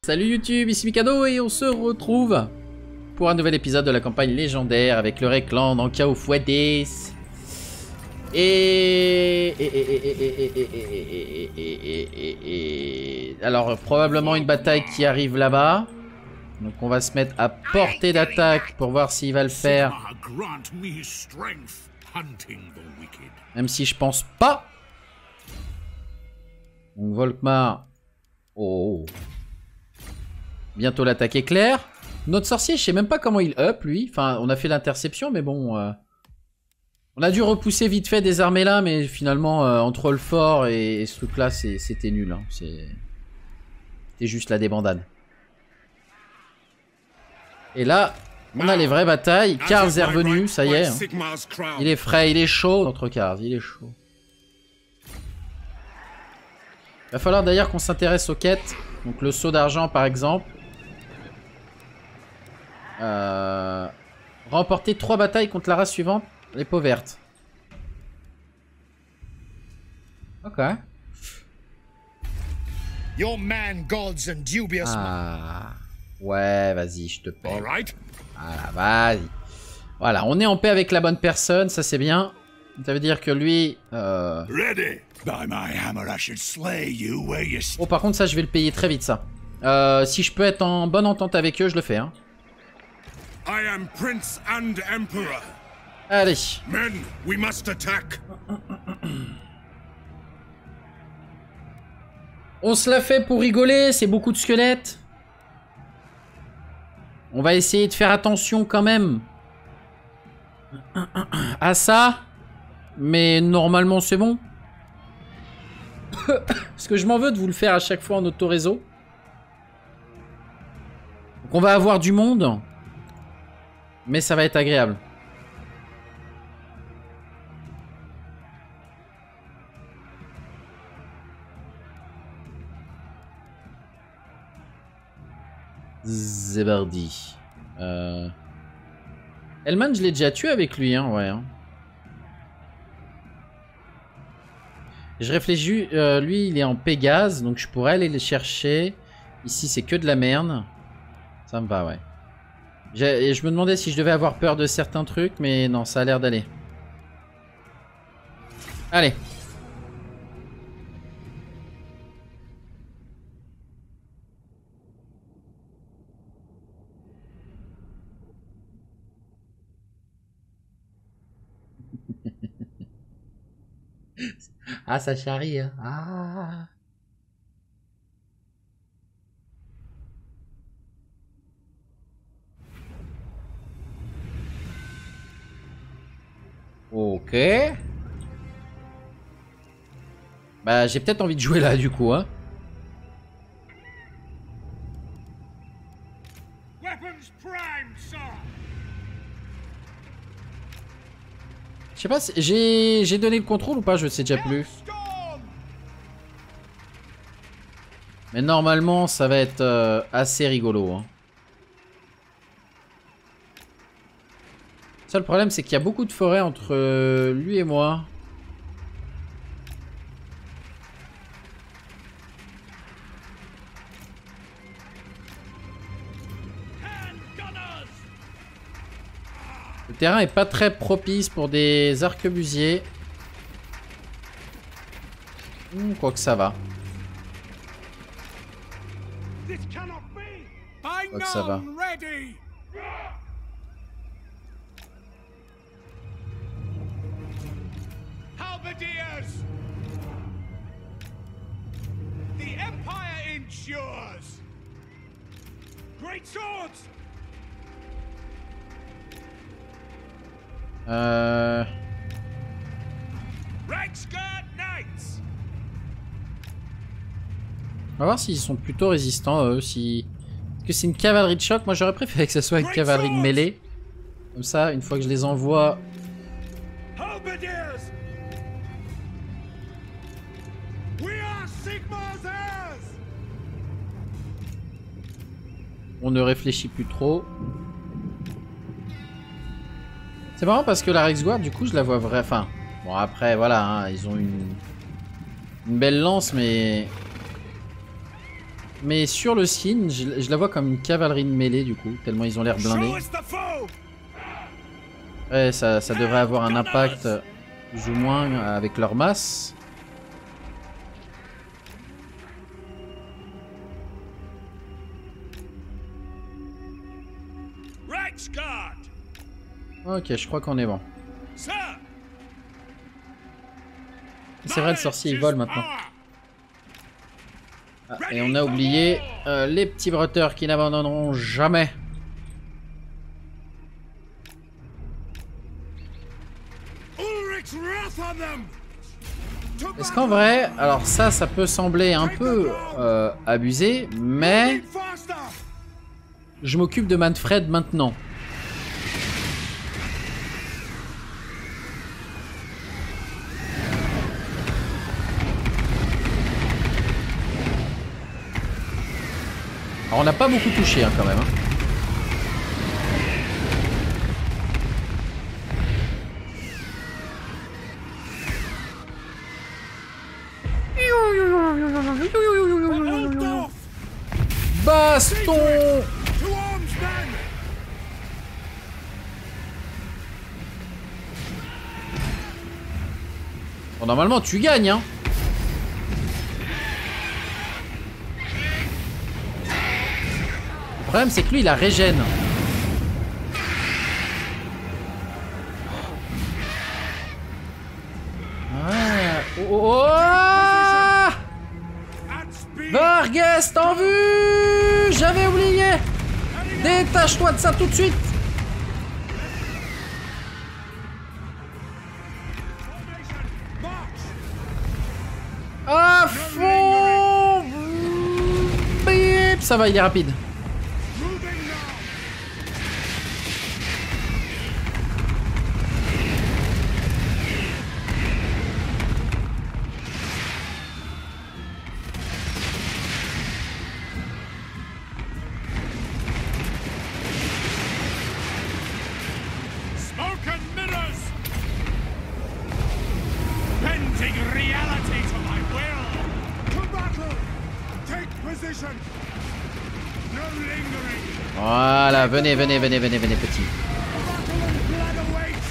Salut YouTube, ici Mikado et on se retrouve pour un nouvel épisode de la campagne légendaire avec le Reclan dans Chaos x10. Alors probablement une bataille qui arrive là-bas. Donc on va se mettre à portée d'attaque pour voir s'il va le faire. Même si je pense pas. Donc Volkmar. Oh. Bientôt l'attaque éclair. Notre sorcier, je sais même pas comment il up lui. Enfin, on a fait l'interception, mais bon. On a dû repousser vite fait des armées là, mais finalement, entre le fort et ce truc là, c'était nul. Hein. C'était juste la débandade. Et là, on a les vraies batailles. Karls est revenu, ça y est. Hein. Il est frais, il est chaud, notre Karls, il est chaud. Il va falloir d'ailleurs qu'on s'intéresse aux quêtes. Donc le saut d'argent par exemple. Remporter 3 batailles contre la race suivante, les peaux vertes. Ok. Ah. Ouais, vas-y, je te paie. Voilà, vas-y. Voilà, on est en paix avec la bonne personne, ça c'est bien. Ça veut dire que lui... Oh, par contre, ça, je vais le payer très vite, ça. Si je peux être en bonne entente avec eux, je le fais, hein. Allez. Men, we must attack. On se l'a fait pour rigoler, c'est beaucoup de squelettes. On va essayer de faire attention quand même à ça. Mais normalement c'est bon. Parce que je m'en veux de vous le faire à chaque fois en auto-réseau. Donc on va avoir du monde. Mais ça va être agréable. Zebardi. Elman, je l'ai déjà tué avec lui, hein, ouais. Hein. Je réfléchis, lui il est en Pégase, donc je pourrais aller le chercher. Ici c'est que de la merde. Ça me va, ouais. Je me demandais si je devais avoir peur de certains trucs, mais non, ça a l'air d'aller. Allez. Ah, ça charrie, hein. Ah. Ok. Bah, j'ai peut-être envie de jouer là, du coup, hein. Je sais pas si j'ai donné le contrôle ou pas, je sais déjà plus. Mais normalement, ça va être assez rigolo, hein. Ça, le problème, c'est qu'il y a beaucoup de forêts entre lui et moi. Le terrain est pas très propice pour des arquebusiers. Quoique ça va. Quoique ça va. The Empire endures. Great swords. On va voir s'ils sont plutôt résistants eux. Si... Parce que c'est une cavalerie de choc. Moi j'aurais préféré que ce soit une cavalerie de mêlée. Comme ça, une fois que je les envoie. On ne réfléchit plus trop. C'est marrant parce que la Rexguard, du coup, je la vois vraie. Enfin, bon, après, voilà, hein, ils ont une belle lance, mais Mais sur le signe, je la vois comme une cavalerie de mêlée du coup, tellement ils ont l'air blindés. Show us the foe! Ouais, ça devrait avoir un impact plus ou moins avec leur masse. Reichsguard! Ok, je crois qu'on est bon. Sir! C'est vrai, le sorcier il vole maintenant. Power! Ah, et on a oublié les petits bretteurs qui n'abandonneront jamais. Ulrich's wrath on them! To Est-ce qu'en vrai, alors ça peut sembler un peu abusé, mais battle! Faster! je m'occupe de Manfred maintenant. Alors on n'a pas beaucoup touché hein, quand même. Hein. Altdorf! Baston! To arms, men! Bon, normalement tu gagnes hein. Le problème c'est que lui il a régène. Ouais. Oh, oh, oh. At speed! Vargas, t'en vue! J'avais oublié! Détache-toi de ça tout de suite! March! À fond! Bip! Ça va, il est rapide. Moving now! Smoke and mirrors! Bending reality to my will! To battle! Take position! No lingering! Voilà, venez, venez, venez, venez, venez, petit. Battle and blood awaits!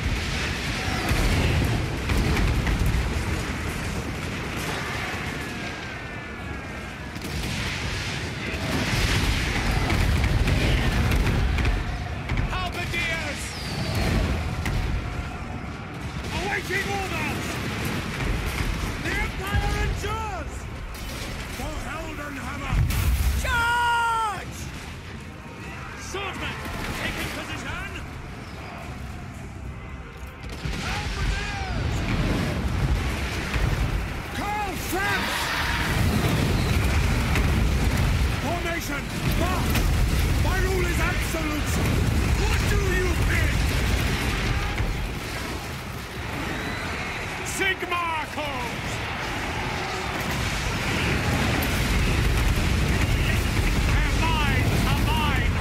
Halberdiers! Awaiting orders! The Empire endures! For Heldenhammer! Charge! Swordsman, taking position! Halberdiers! Karl Franz! Formation! March! My rule is absolute! What do you think? Sigmar calls! Their minds are mine!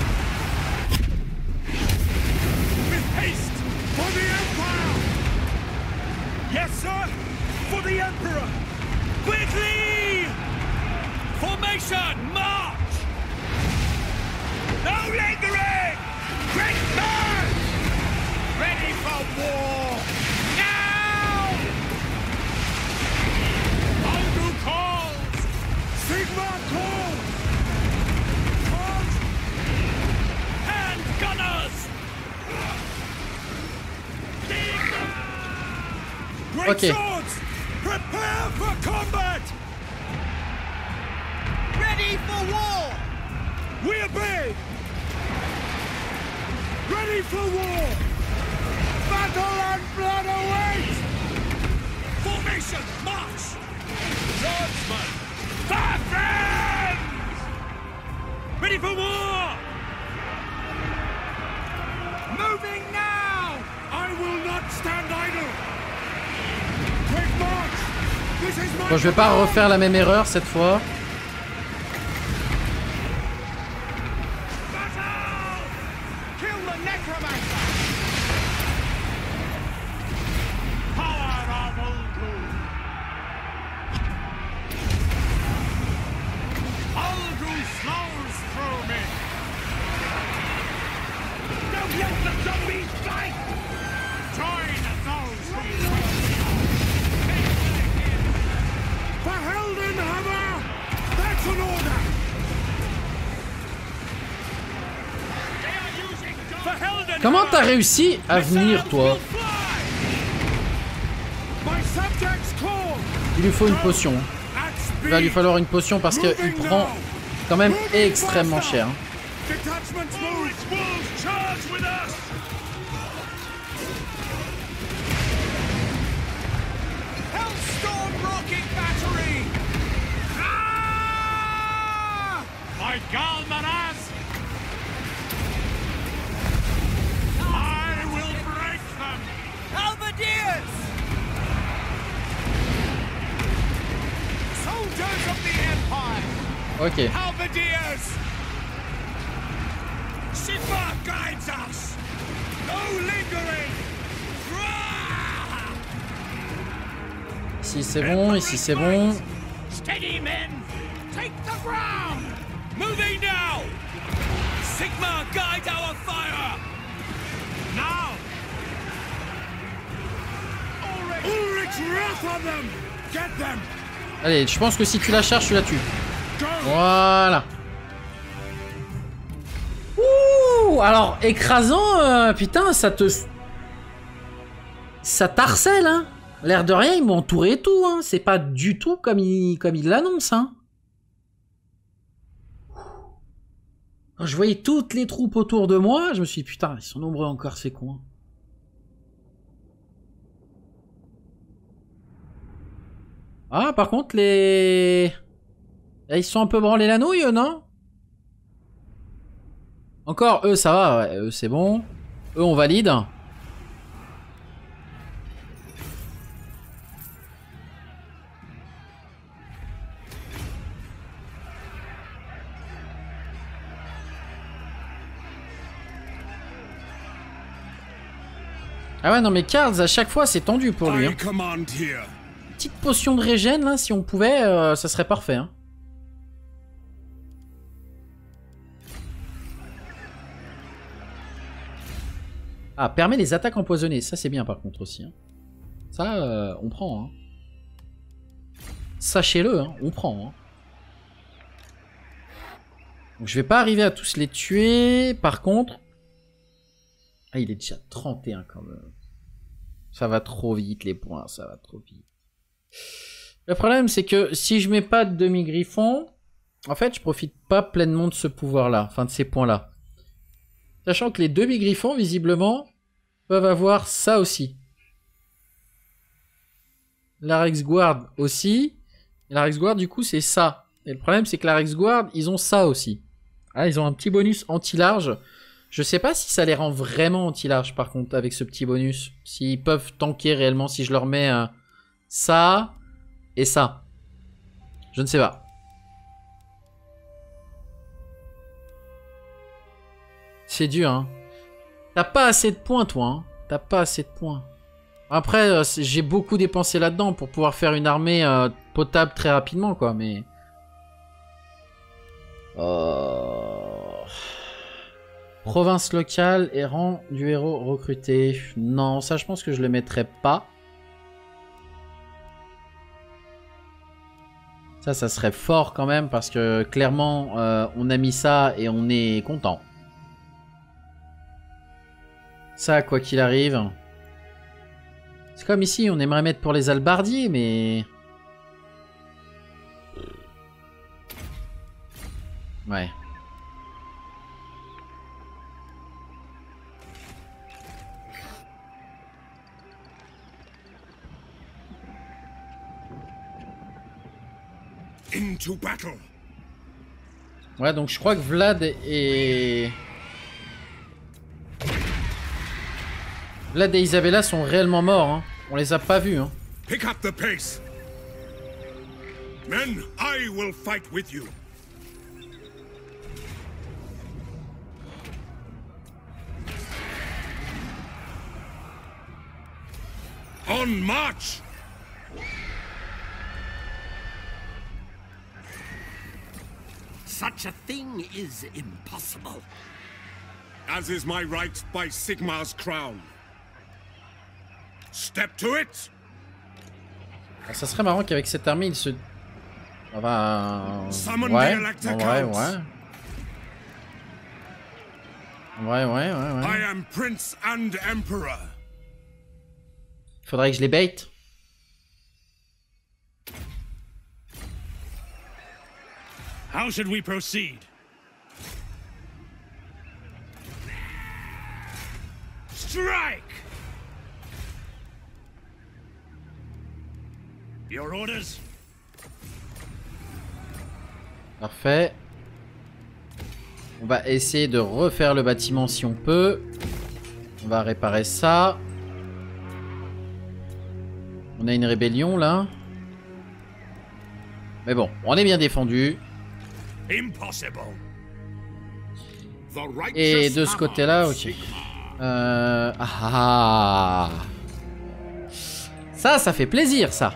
With haste! For the Empire! Yes, sir! For the Emperor! Quickly! Formation! March! No lingering! Great man! Ready for war! Now! Aldu calls! Sigmar calls! Charge! Hand gunners! Great Okay. swords! Prepare for combat! Ready for war! We obey! Ready for war! Battle and blood awaits! Formation, march! Swordsman! Fire friends! Ready for war! Moving now! I will not stand idle! Quick march! This is my Bon, je vais pas refaire la même erreur cette fois. battle! Kill the necromancer! Power of Uldu! t'as réussi à venir, toi? Il lui faut une potion. Il va lui falloir une potion parce qu'il prend quand même extrêmement cher. Ok. Ici c'est bon, ici c'est bon. Steady, men! Take the ground! Moving now! Sigma guides our fire! Now! Ulrich's wrath on them! Get them! Allez, je pense que si tu la charges, tu la tues. Voilà. Ouh, alors écrasant, putain, ça te... Ça t'harcèle, hein. L'air de rien, ils m'ont entouré et tout, hein. C'est pas du tout comme il l'annonce, hein. Quand je voyais toutes les troupes autour de moi, je me suis dit, putain, ils sont nombreux encore, ces cons. Ah, par contre, les... Ils sont un peu branlés la nouille, non? Encore, eux, ça va, ouais, eux, c'est bon. Eux, on valide. Ah ouais, non, mais Cards, à chaque fois, c'est tendu pour lui. Hein. Petite potion de régène, là, si on pouvait, ça serait parfait. Hein. Ah, permet les attaques empoisonnées. Ça, c'est bien, par contre, aussi. Hein. Ça, on prend. Hein. Sachez-le, hein, on prend. Hein. Donc, je vais pas arriver à tous les tuer. Par contre... Ah, il est déjà 31, quand même. Ça va trop vite, les points. Ça va trop vite. Le problème, c'est que si je mets pas de demi-griffon, en fait, je profite pas pleinement de ce pouvoir-là. Enfin, de ces points-là. Sachant que les demi-griffons, visiblement, peuvent avoir ça aussi. La Rex Guard aussi. Et la Rex Guard, du coup, c'est ça. Et le problème, c'est que la Rex Guard, ils ont ça aussi. Ah, ils ont un petit bonus anti-large. Je sais pas si ça les rend vraiment anti-large, par contre, avec ce petit bonus. S'ils peuvent tanker réellement, si je leur mets ça et ça. Je ne sais pas. C'est dur, hein. T'as pas assez de points, toi, hein. T'as pas assez de points. Après, j'ai beaucoup dépensé là-dedans pour pouvoir faire une armée potable très rapidement, quoi, mais... Province locale et rang du héros recruté. Non, ça, je pense que je le mettrais pas. Ça serait fort quand même, parce que clairement, on a mis ça et on est content. Ça, quoi qu'il arrive. C'est comme ici, on aimerait mettre pour les halbardiers, mais... Ouais. Into battle. Ouais, donc je crois que Vlad et Isabella sont réellement morts. Hein. On les a pas vus. Hein. Pick up the pace. Men, I will fight with you. On march. Such a thing is impossible. As is my right by Sigmar's crown. Step to it. Alors, ça serait marrant qu'avec cette armée, il se... Enfin... Summon Ouais, the Elector en vrai, Counts. ouais. Ouais. I am Prince and Emperor. Faudrait que je les bait. How should we proceed? Strike! Your orders? Parfait. On va essayer de refaire le bâtiment si on peut. On va réparer ça. On a une rébellion là. Mais bon, on est bien défendu. Impossible. Et de ce côté-là, ok. Ça fait plaisir, ça.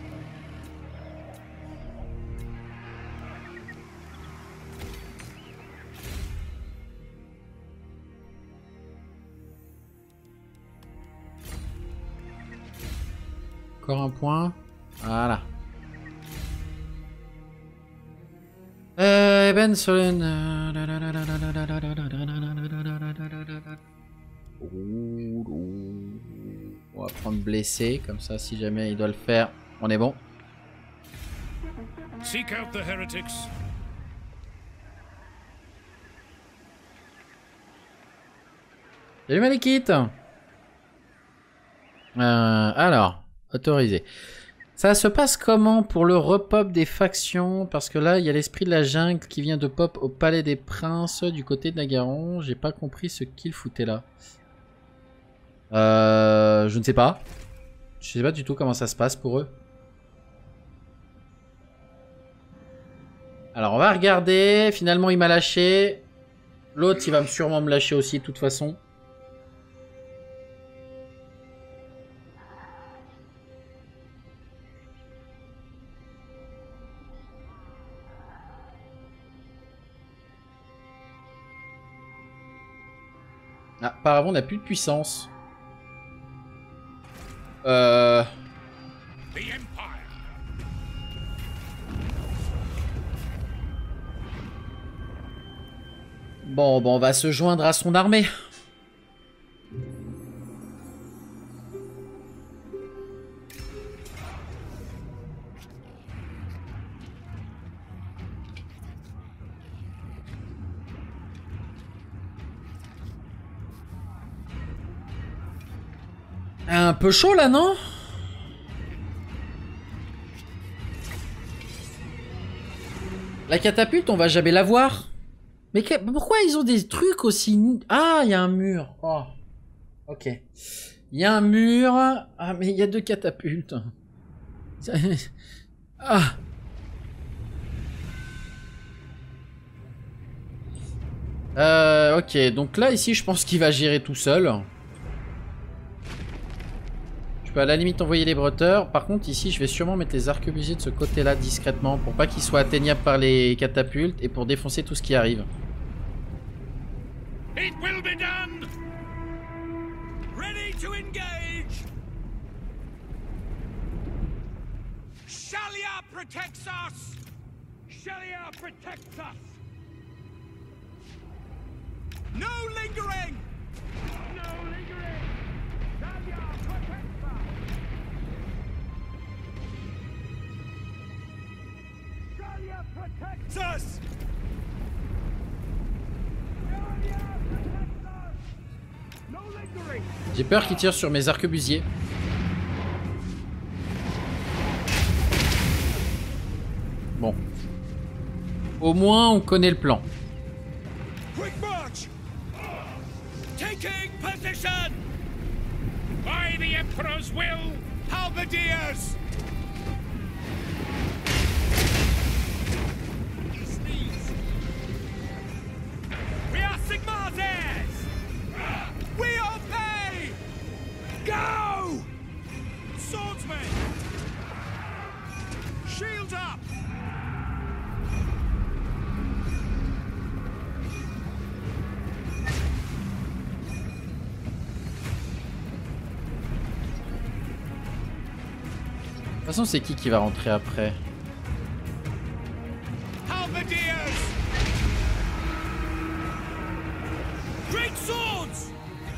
Encore un point. Voilà. Ben Solen. On va prendre blessé, comme ça, si jamais il doit le faire, on est bon. Seek out the heretics. Salut Malikite. Alors, autorisé. Ça se passe comment pour le repop des factions? Parce que là, il y a l'esprit de la jungle qui vient de pop au Palais des Princes du côté de Nagaron. J'ai pas compris ce qu'il foutait là. Je ne sais pas. Je sais pas du tout comment ça se passe pour eux. Alors, on va regarder. Finalement, il m'a lâché. L'autre, il va sûrement me lâcher aussi, de toute façon. Ah, apparemment, on n'a plus de puissance. The Empire. Bon, on va se joindre à son armée. Un peu chaud là, non? La catapulte, on va jamais la voir. Mais pourquoi ils ont des trucs aussi... Ah, il y a un mur. Oh. Ok. Il y a un mur. Ah, mais il y a 2 catapultes. Ah. Ok, donc là, ici, je pense qu'il va gérer tout seul. Je peux à la limite envoyer les bretteurs. Par contre, ici, je vais sûrement mettre les arquebusiers de ce côté-là discrètement pour pas qu'ils soient atteignables par les catapultes et pour défoncer tout ce qui arrive. It will be done. Ready to engage. Shalia protects us. Shalia protects us. No lingering. No lingering. Shalia protects us. Shalia protects us. J'ai peur qu'il tire sur mes arquebusiers. Bon. Au moins, on connaît le plan. Quick march! Taking position! By the Emperor's will, halberdiers! We are Sigmar's heirs! We obey! Go! Swordsmen! Shields up! De toute façon, c'est qui va rentrer après? Halberdiers! Great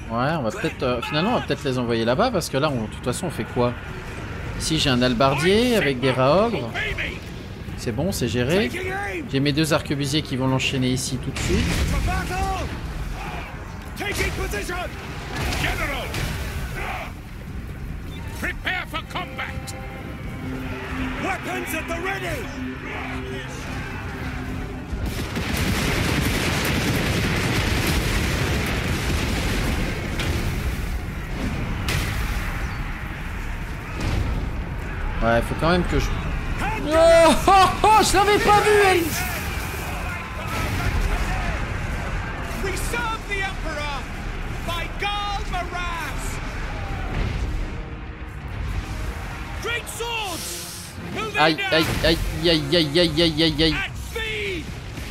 Ouais, on va peut-être... finalement, on va peut-être les envoyer là-bas, parce que là, de toute façon, on fait quoi? Ici, j'ai un albardier avec des rats ogres. Obey me! C'est bon, c'est géré. Taking aim! J'ai mes 2 arquebusiers qui vont l'enchaîner ici tout de suite. For battle! Taking position! General! Prepare for combat! Weapons at the ready! Ouais, faut quand même que je... Oh, oh, oh, je l'avais pas vu, elle... We serve the Emperor by Gal Maraz! Great swords! Move Aïe, in aïe, now! aïe, aïe, aïe, aïe, aïe, aïe, aïe. At speed!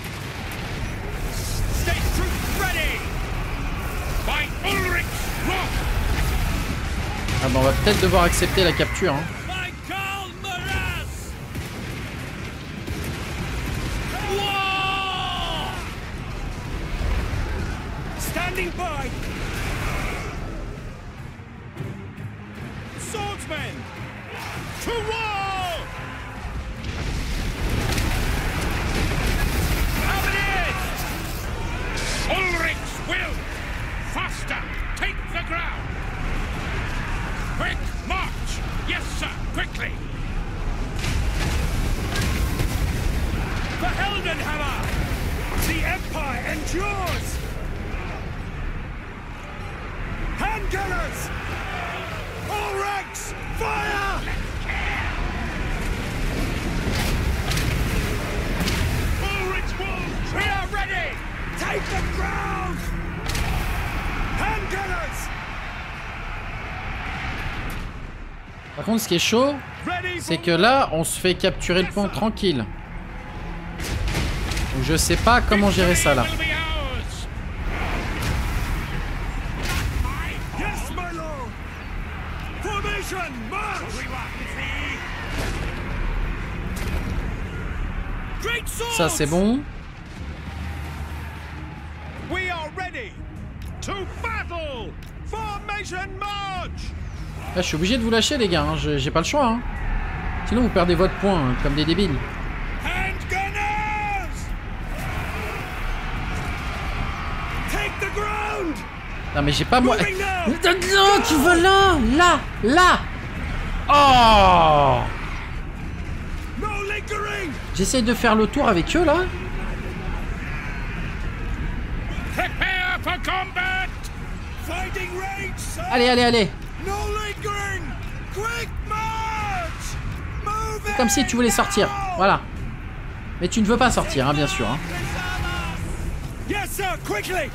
State troops ready! By Ulrich's Wrath! Ah bah on va peut-être devoir accepter la capture, hein. By Gal Maraz! War! Standing by! Swordsmen! To war! How it is! Ulrich's will! Faster! Take the ground! Quick march! Yes, sir! Quickly! The Heldenhammer! The Empire endures! Handgunners! All ranks! Fire! Ulrich's wolves! We are ready! Take the ground! Handgunners! Par contre, ce qui est chaud, Ready c'est for que là, on se fait capturer le pont tranquille. Donc je sais pas comment gérer ça là. Will be ours. Yes, my lord! Formation, march! Great swords! Ça c'est bon. We are ready to battle! Formation, march! Là, je suis obligé de vous lâcher les gars, hein. J'ai pas le choix. Hein. Sinon vous perdez votre point, hein, comme des débiles. Handgunners! Take the ground! Non mais j'ai pas moi... Moving now! Non, tu vas là! Là! Oh! No lingering! J'essaye de faire le tour avec eux là. Prepare for combat! Finding range, sir! Allez, allez, allez. No lingering! Quick march! Move C'est comme si tu voulais sortir. Voilà. Mais tu ne veux pas sortir, hein, bien sûr. Hein. Yes, sir, quickly!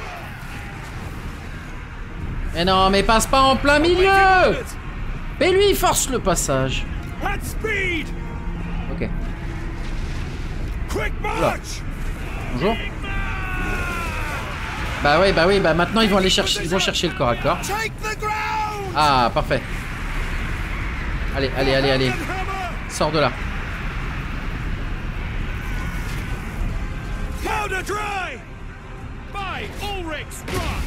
Mais non, mais passe pas en plein milieu. Mais lui, force le passage. At speed! Ok. Quick march! Bonjour. Bah oui, bah maintenant ils vont aller chercher, ils vont chercher le corps à corps. Take the ground! Ah, parfait. Allez, allez, allez, allez. Hammer! Sors de là. Powder dry! By Ulrich's Wrath!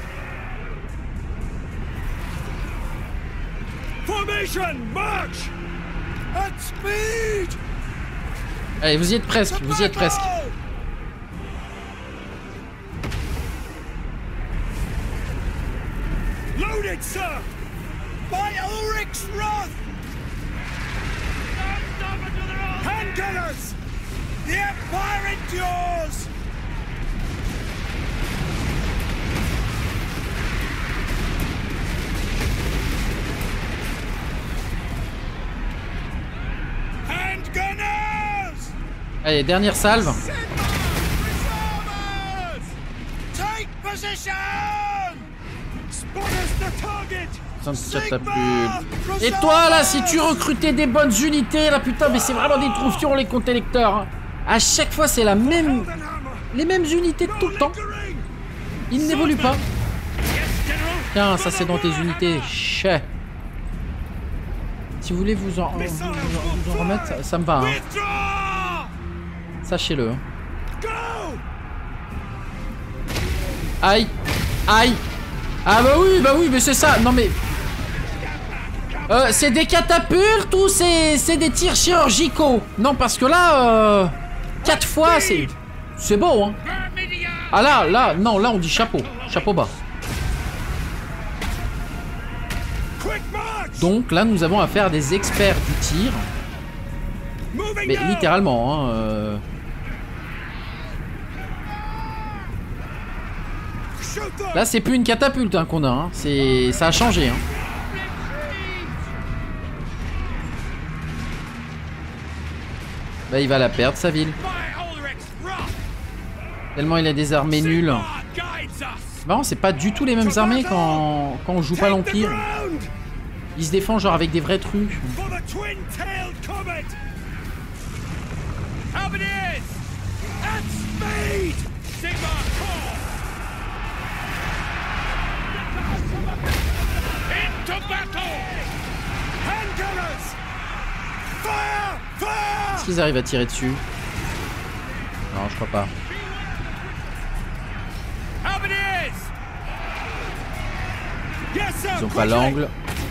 Formation, march! At speed! Allez, vous y êtes presque, vous y êtes presque. Loaded, sir! By Ulrich's Wrath! Handgunners! The Empire endures! Handgunners! Allez, dernière salve. Reservers! Take position! Spotters the target! Ça me tire ta pub. Et toi là, si tu recrutais des bonnes unités là, putain, mais c'est vraiment des troufions les comptes électeurs. Hein. À chaque fois, c'est la même, les mêmes unités tout le temps. Ils n'évoluent pas. Tiens, ça c'est dans tes unités. Chais. Si vous voulez vous en remettre, ça me va. Hein. Sachez-le. Go! Aïe, aïe. Ah bah oui, mais c'est ça. Non mais... c'est des catapultes ou c'est des tirs chirurgicaux? Non, parce que là, 4 fois, c'est beau, hein. Ah là, non, là on dit chapeau. Chapeau bas. Donc là, nous avons affaire à des experts du tir. Mais littéralement, hein. Là, c'est plus une catapulte hein, qu'on a. Hein. Ça a changé. Hein. Bah, il va la perdre, sa ville. Tellement il a des armées nulles. Bah, c'est pas du tout les mêmes armées quand on joue pas l'Empire. Il se défend genre avec des vrais trucs. Est-ce qu'ils arrivent à tirer dessus? Non, je crois pas. Ils ont pas l'angle.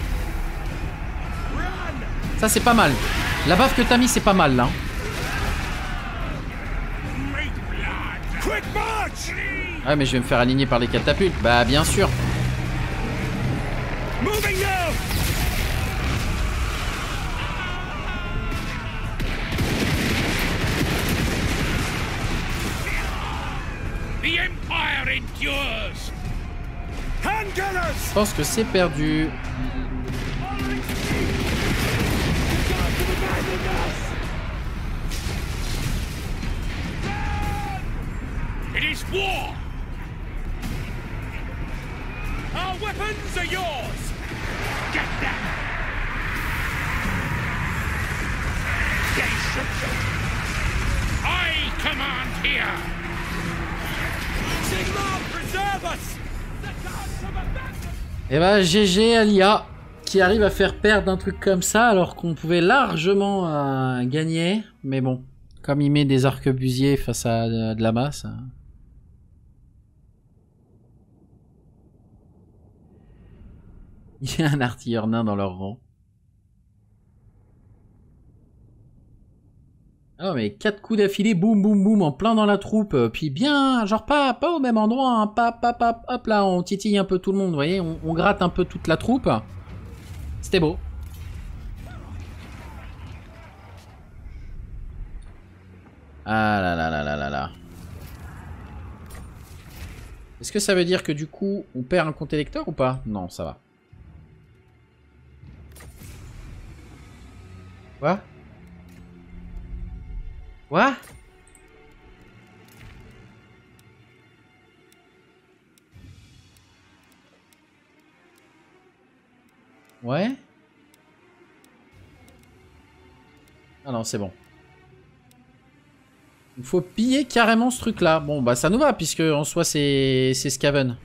Ça c'est pas mal. La baffe que t'as mis c'est pas mal là. Ouais mais je vais me faire aligner par les catapultes. Bah bien sûr. Je pense que c'est perdu. It is war. Our weapons are yours. Get them. I command here. Sigmar, preserve us. Et bah GG à l'IA qui arrive à faire perdre un truc comme ça alors qu'on pouvait largement gagner. Mais bon, comme il met des arquebusiers face à de la masse. Il y a un artilleur nain dans leur rang. Ah mais 4 coups d'affilée, boum boum boum, en plein dans la troupe, puis bien, genre pas au même endroit, hein, hop là, on titille un peu tout le monde, vous voyez, on gratte un peu toute la troupe. C'était beau. Ah là là là là là là. Est-ce que ça veut dire que du coup, on perd un compte électeur ou pas? Non, ça va. Quoi? Quoi? Ouais? Ah non, c'est bon. Il faut piller carrément ce truc-là. Bon, bah ça nous va, puisque en soi, c'est Skaven.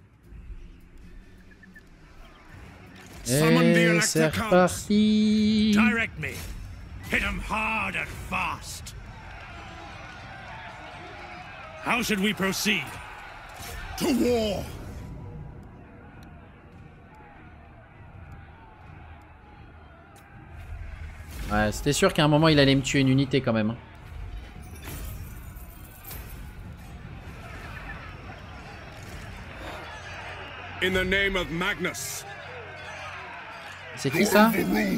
Et c'est reparti. Direct me. Hit 'em hard and fast. How should we proceed? To war. Ouais, c'était sûr qu'à un moment il allait me tuer une unité quand même. In the name of Magnus. C'est qui ça?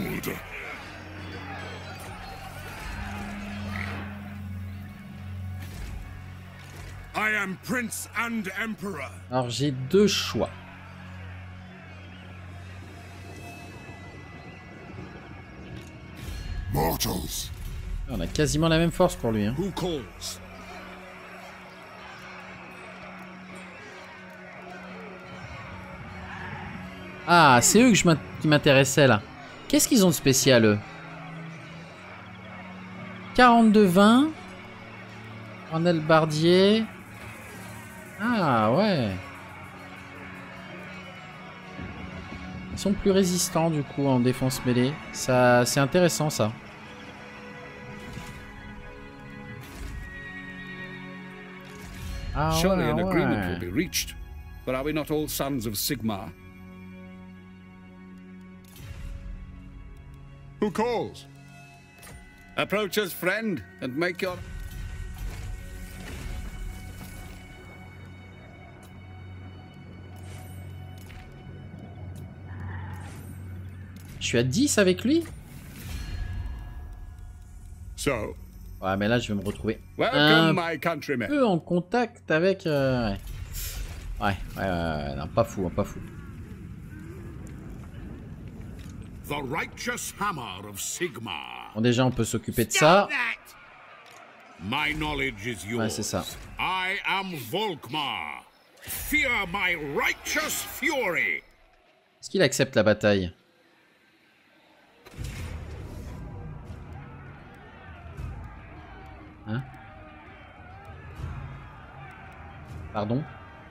I am Prince and Emperor. Alors j'ai deux choix. Mortals. On a quasiment la même force pour lui. Hein. Who calls? Ah, c'est eux que qui m'intéressaient là. Qu'est-ce qu'ils ont de spécial eux? 42-20. En albardier. Ah ouais. Ils sont plus résistants du coup en défense mêlée. Ça, c'est intéressant ça. Ah Surely ouais, an agreement will ouais. be reached. But are we not all sons of Sigmar? Who calls? Approach us, friend, and make your... Je suis à 10 avec lui? So, Ouais, mais là, je vais me retrouver welcome, my countrymen. peu en contact avec... Ouais, non, pas fou, hein, pas fou. The righteous hammer of Sigmar. Bon, déjà, on peut s'occuper de ça. My knowledge is yours. Ouais, c'est ça. I am Volkmar. Fear my righteous fury. Est-ce qu'il accepte la bataille? Hein? Pardon?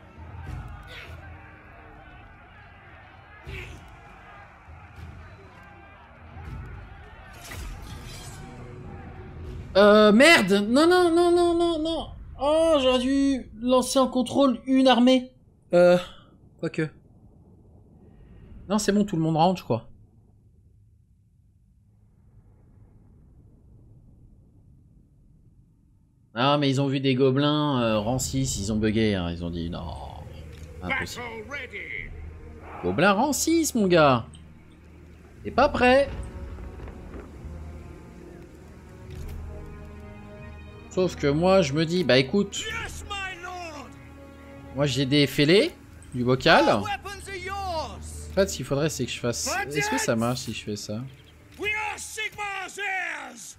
Merde! Non, non, non, non, non, non! Oh, j'aurais dû lancer en contrôle une armée. Quoique. Non, c'est bon, tout le monde rentre, je crois. Ah, mais ils ont vu des gobelins rang 6, ils ont bugué, hein. Ils ont dit non. Impossible. Battle ready. Gobelin rang 6, mon gars. T'es pas prêt. Sauf que moi, je me dis, bah écoute, Yes, my lord. moi j'ai des fêlés, du bocal. Our weapons are yours. En fait, ce qu'il faudrait, c'est que je fasse... Est-ce que ça marche si je fais ça? We are Sigmar's heirs.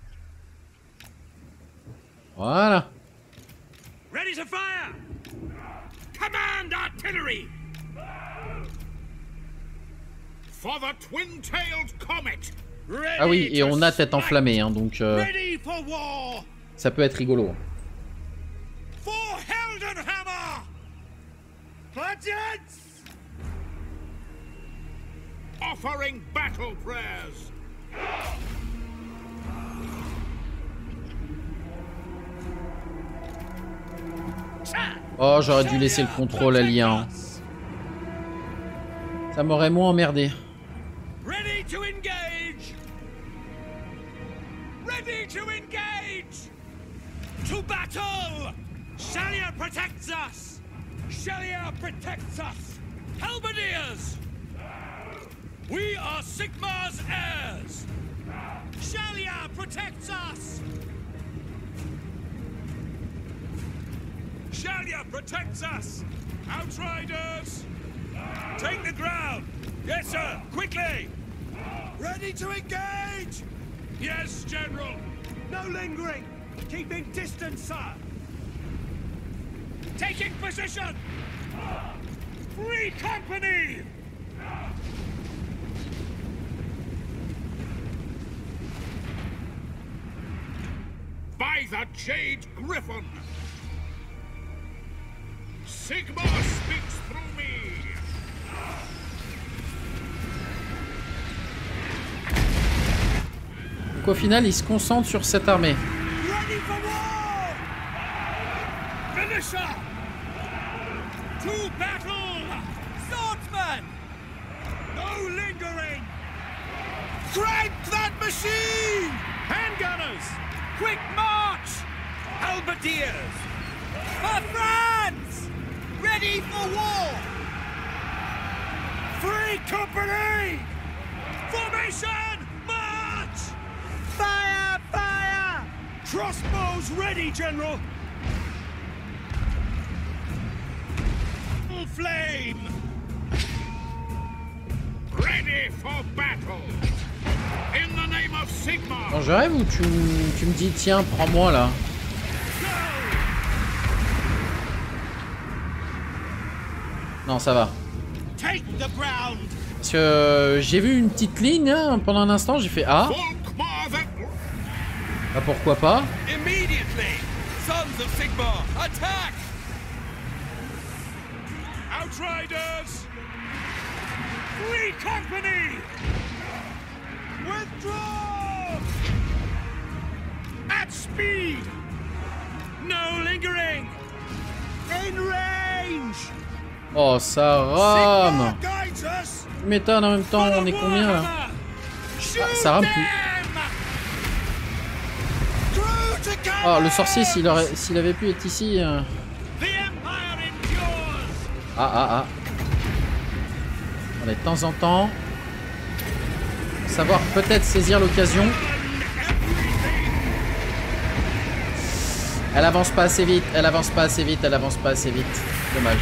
Voilà. Ready to fire. Command artillery. For the twin-tailed comet. Ready Ah oui, et to on a tête smite. enflammée, hein, donc Ready for war. ça peut être rigolo. For Heldenhammer. Platoons. Offering battle prayers. Oh, j'aurais dû laisser le contrôle allié. Hein. Ça m'aurait moins emmerdé. Ready to engage. Ready to engage. To battle. Shalia protects us. Shalia protects us. Halberdiers. We are Sigmar's heirs. Shalia protects us. Shalia protects us. Outriders. Take the ground. Yes, sir. Quickly. Ready to engage. Yes, General. No lingering. Keeping distance, sir. Taking position. Free company. By the Jade Griffin. Sigmar speaks through me. Donc au final, il se concentre sur cette armée. Ready for war! Finisher! To battle! Swordsman! No lingering! Crank that machine! Handgunners! Quick march! Halberdiers! For France! Ready for war! Free company! Formation! March! Fire! Fire! Crossbows ready, General! Full flame! Ready for battle! In the name of Sigmar! Quand je rêve ou tu me dis tiens, prends-moi là? Non, ça va. Take the ground! Parce que j'ai vu une petite ligne hein, pendant un instant, j'ai fait ah. Volkmar the... Bah pourquoi pas? Immediately! Sons of Sigmar, attack! Outriders! Free company! Withdraw! At speed! No lingering! In range! Oh, ça rame. Sigmar guides us. Tu m'étonnes en même temps, on est combien là? Ah, ça rame plus. Oh, le sorcier, s'il avait pu être ici. Ah. Allez, de temps en temps. Savoir peut-être saisir l'occasion. Elle avance pas assez vite, elle avance pas assez vite, elle avance pas assez vite. Dommage.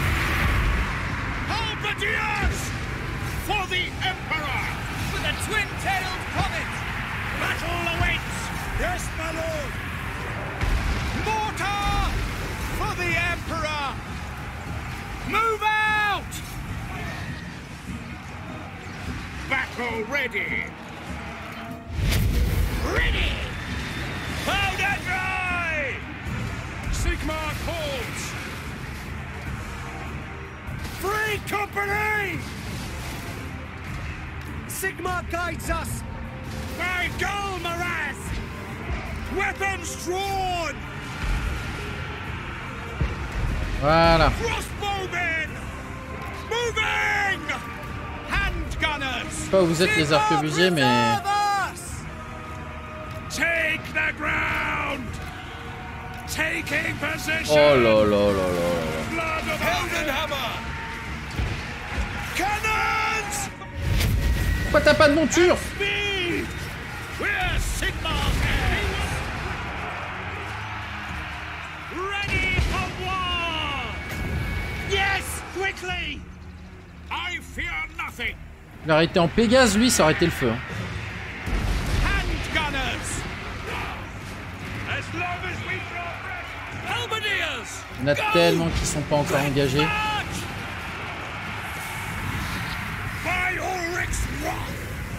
For the Emperor! With a twin-tailed comet! Battle awaits! Yes, my lord. Mortar! For the Emperor! Move out! Battle ready! Ready! Powder dry! Sigmar calls. Free company. Sigmar guides us. By Golmaraz! Weapons drawn. Voilà. Crossbowmen! Moving! Handgunners! Je sais pas où vous êtes les arquebusiers, mais... Take the ground! Taking position! Oh là là là là. Blood of Heldenhammer! Cannons! Pourquoi t'as pas de monture? Speed! We're Sigmar's heirs! Ready for war! Yes! Quickly! I fear nothing! Il aurait été en Pégase, lui, ça aurait été le feu. Handgunners! As long as we draw breath! Halberdiers! Il y en a tellement qui sont pas encore engagés. By Ulrich's wrath!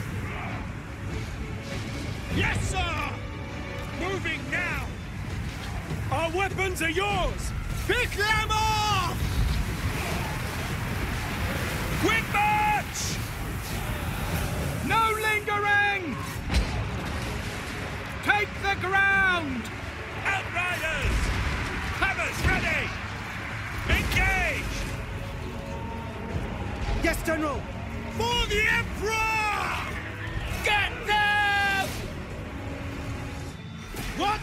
Yes, sir! Moving now! Our weapons are yours. Pick them off! Quick march! No lingering! Take the ground! Outriders! Hammers ready! Engage! Yes, General. For the Emperor! Get them! What?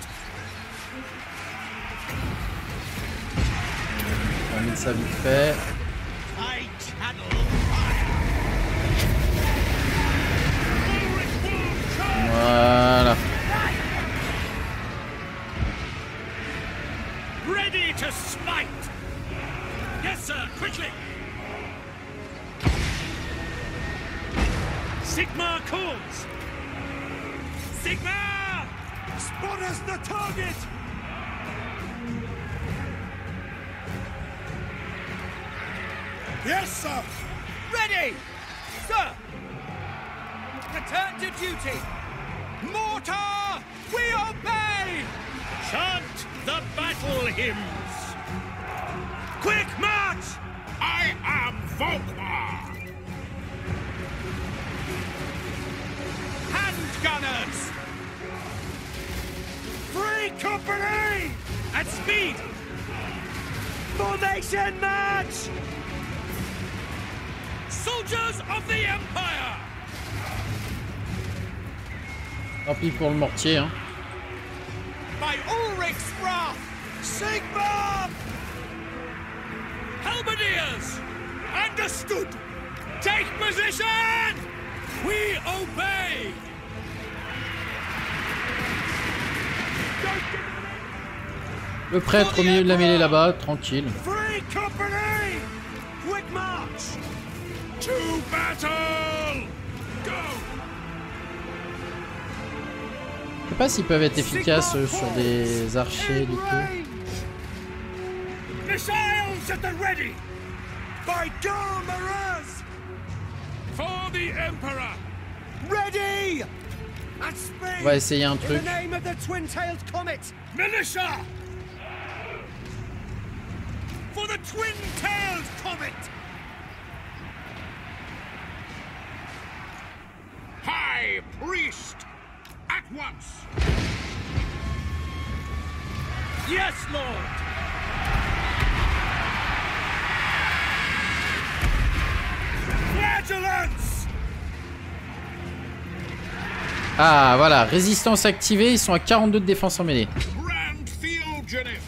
On termine ça vite fait. I channel fire! Ulrich will charge! Voilà. Ready to smite! Yes, sir, quickly! Sigmar calls! Sigmar! Spot us the target. Yes, sir. Ready! Sir! Return to duty! Mortar! We obey! Chant the battle hymns! Quick march! I am Volkmar! Handgunners! Free company. At speed! Formation march. Soldiers of the Empire! Tant pis pour le mortier, hein. By Ulrich's wrath! Sigmar! Halberdiers! Understood! Take position! We obey! Le prêtre au milieu de la mêlée là-bas, tranquille. Free company. Quick march. To battle! Go! Je sais pas s'ils peuvent être efficaces sur des archers du coup. Missiles at the ready! By Golmaraz. For the Emperor! Ready. At speed. On va essayer un In truc. the name of the twin-tailed comet. Militia! For the twin-tailed comet! High Priest! At once! Yes, Lord! Flagellants! Ah, voilà. Résistance activée. Ils sont à 42 de défense en mêlée. Grand Theogenes!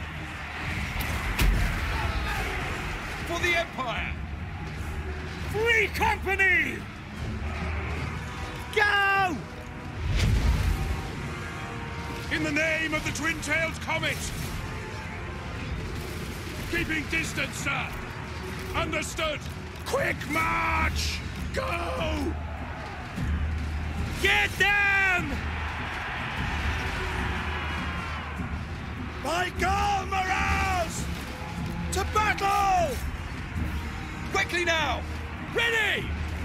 For the Empire! Free company! Go! In the name of the Twin-Tailed Comet! Keeping distance, sir! Understood! Quick march! Go! Get them! By God, Miraz! To battle! Quickly now! Ready!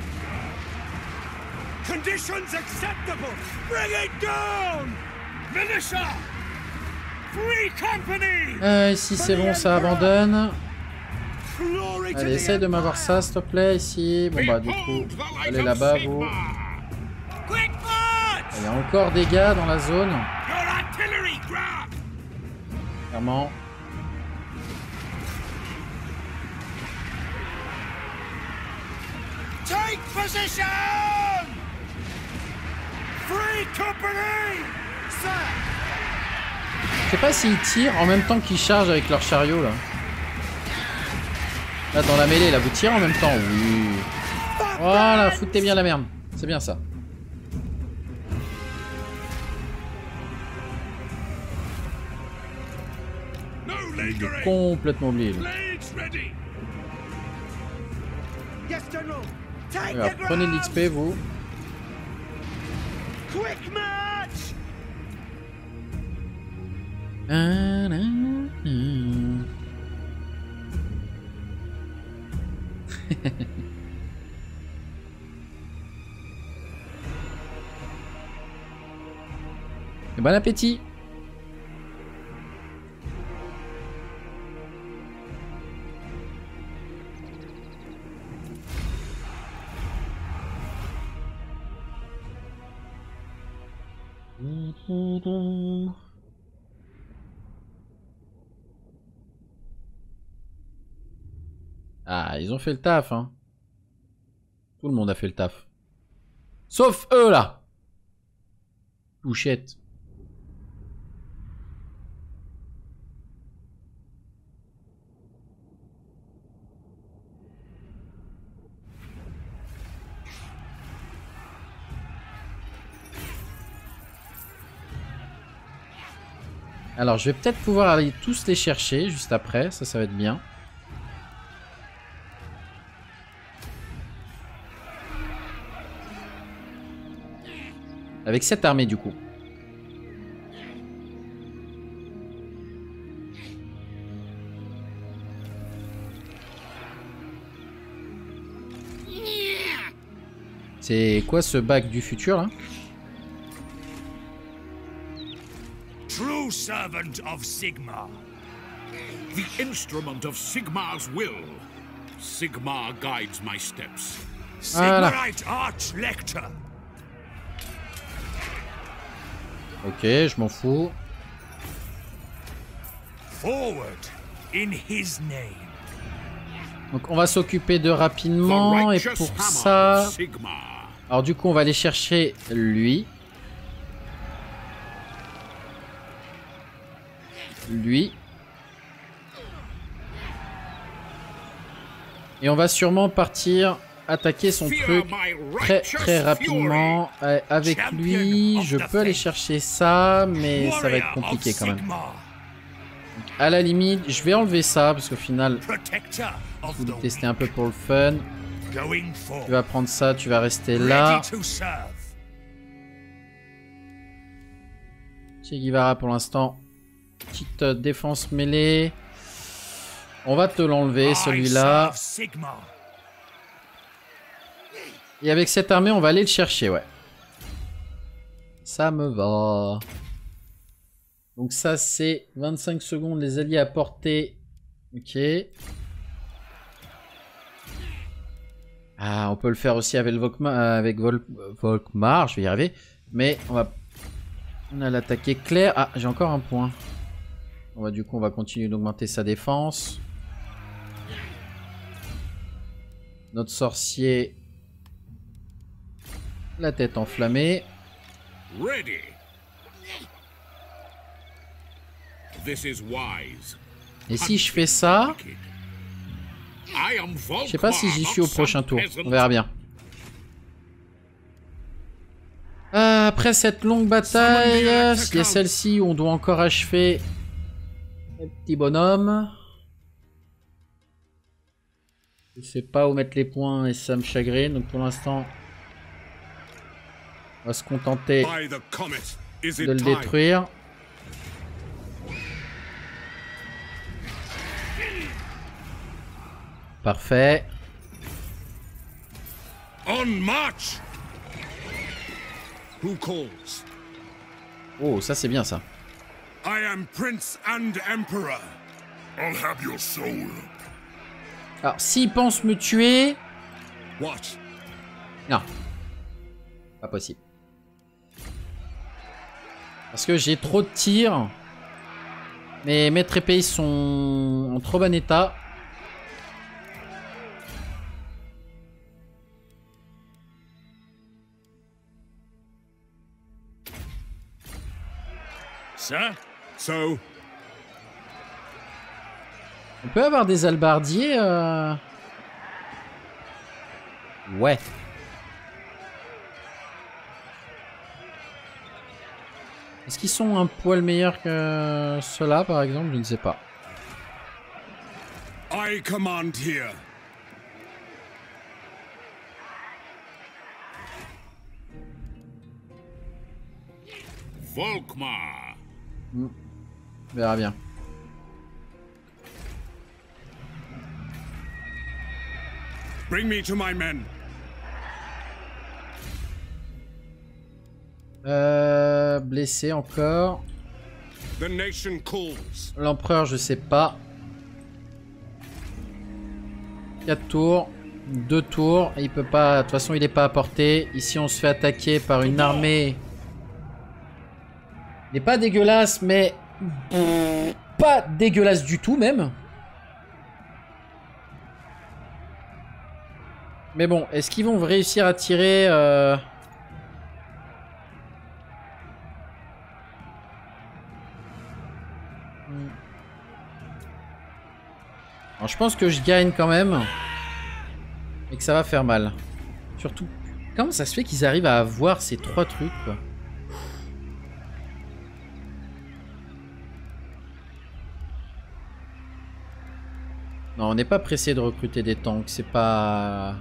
Conditions acceptable! Bring it down! Militia! Free company! Ici, c'est bon, ça abandonne. Glory to Allez, the essaye de m'avoir ça, s'il te plaît, ici. Bon, bah, du coup, allez là-bas, vous. Quick march! Il y a encore des gars dans la zone. Your artillery grab! Clairement. Take position! Free company! Sir! Je sais pas s'ils tirent en même temps qu'ils chargent avec leur chariot, là. Là, dans la mêlée, là, vous tirez en même temps. Oui. Voilà, foutez bien la merde. C'est bien ça. No J'ai lingering! complètement oublié. Là. Blades ready! Yes, General! Take Alors, the prenez de ground! l'XP, vous. Quick march! Et bon appétit. Ah, ils ont fait le taf, hein. Tout le monde a fait le taf. Sauf eux, là. Touchette. Alors, je vais peut-être pouvoir aller tous les chercher juste après. Ça va être bien. Avec cette armée, du coup. C'est quoi ce bac du futur, là? True servant of Sigmar. The instrument of Sigmar's will. Sigmar guides my steps. Voilà. Sigmarite Arch-Lector. Ok, je m'en fous. Forward in his name. Donc on va s'occuper de rapidement. Et pour ça... Alors du coup on va aller chercher lui. Lui. Et on va sûrement partir attaquer son truc très rapidement. Avec lui, je peux aller chercher ça, mais ça va être compliqué quand même. Donc, à la limite, je vais enlever ça, parce qu'au final, je vais tester un peu pour le fun. Tu vas prendre ça, tu vas rester là. Che Guevara pour l'instant. Petite défense mêlée. On va te l'enlever, celui-là. Et avec cette armée, on va aller le chercher, ouais. Ça me va. Donc ça, c'est 25 secondes, les alliés à portée. Ok. Ah, on peut le faire aussi avec, Volkmar, je vais y arriver. Mais on va... On a l'attaqué clair. Ah, j'ai encore un point. Du coup, on va continuer d'augmenter sa défense. Notre sorcier. La tête enflammée. Ready. This is wise. Et si je fais ça, je sais pas si j'y suis au prochain tour. On verra bien. Après cette longue bataille, il y a celle-ci où on doit encore achever le petit bonhomme. Je sais pas où mettre les points et ça me chagrine. Donc pour l'instant, on va se contenter de le détruire. Parfait. On march. Who calls? Oh, ça c'est bien ça. I am prince and emperor. I'll have your soul. Alors, s'il pense me tuer... What? Non. Pas possible. Parce que j'ai trop de tirs. Mais mes épées sont en trop bon état. Sir? So? On peut avoir des hallebardiers Ouais. Est-ce qu'ils sont un poil meilleurs que ceux-là, par exemple? Je ne sais pas. I command here. Volkmar. On verra bien. Bring me to my men. Blessé encore. The nation calls. L'empereur, je sais pas. 4 tours. 2 tours. Il peut pas. De toute façon, il est pas à portée. Ici, on se fait attaquer par une armée. Il n'est pas dégueulasse, mais pas dégueulasse du tout même. Mais bon, est-ce qu'ils vont réussir à tirer Alors, je pense que je gagne quand même. Et que ça va faire mal. Surtout, comment ça se fait qu'ils arrivent à avoir ces 3 trucs, quoi? Non, on n'est pas pressé de recruter des tanks, c'est pas...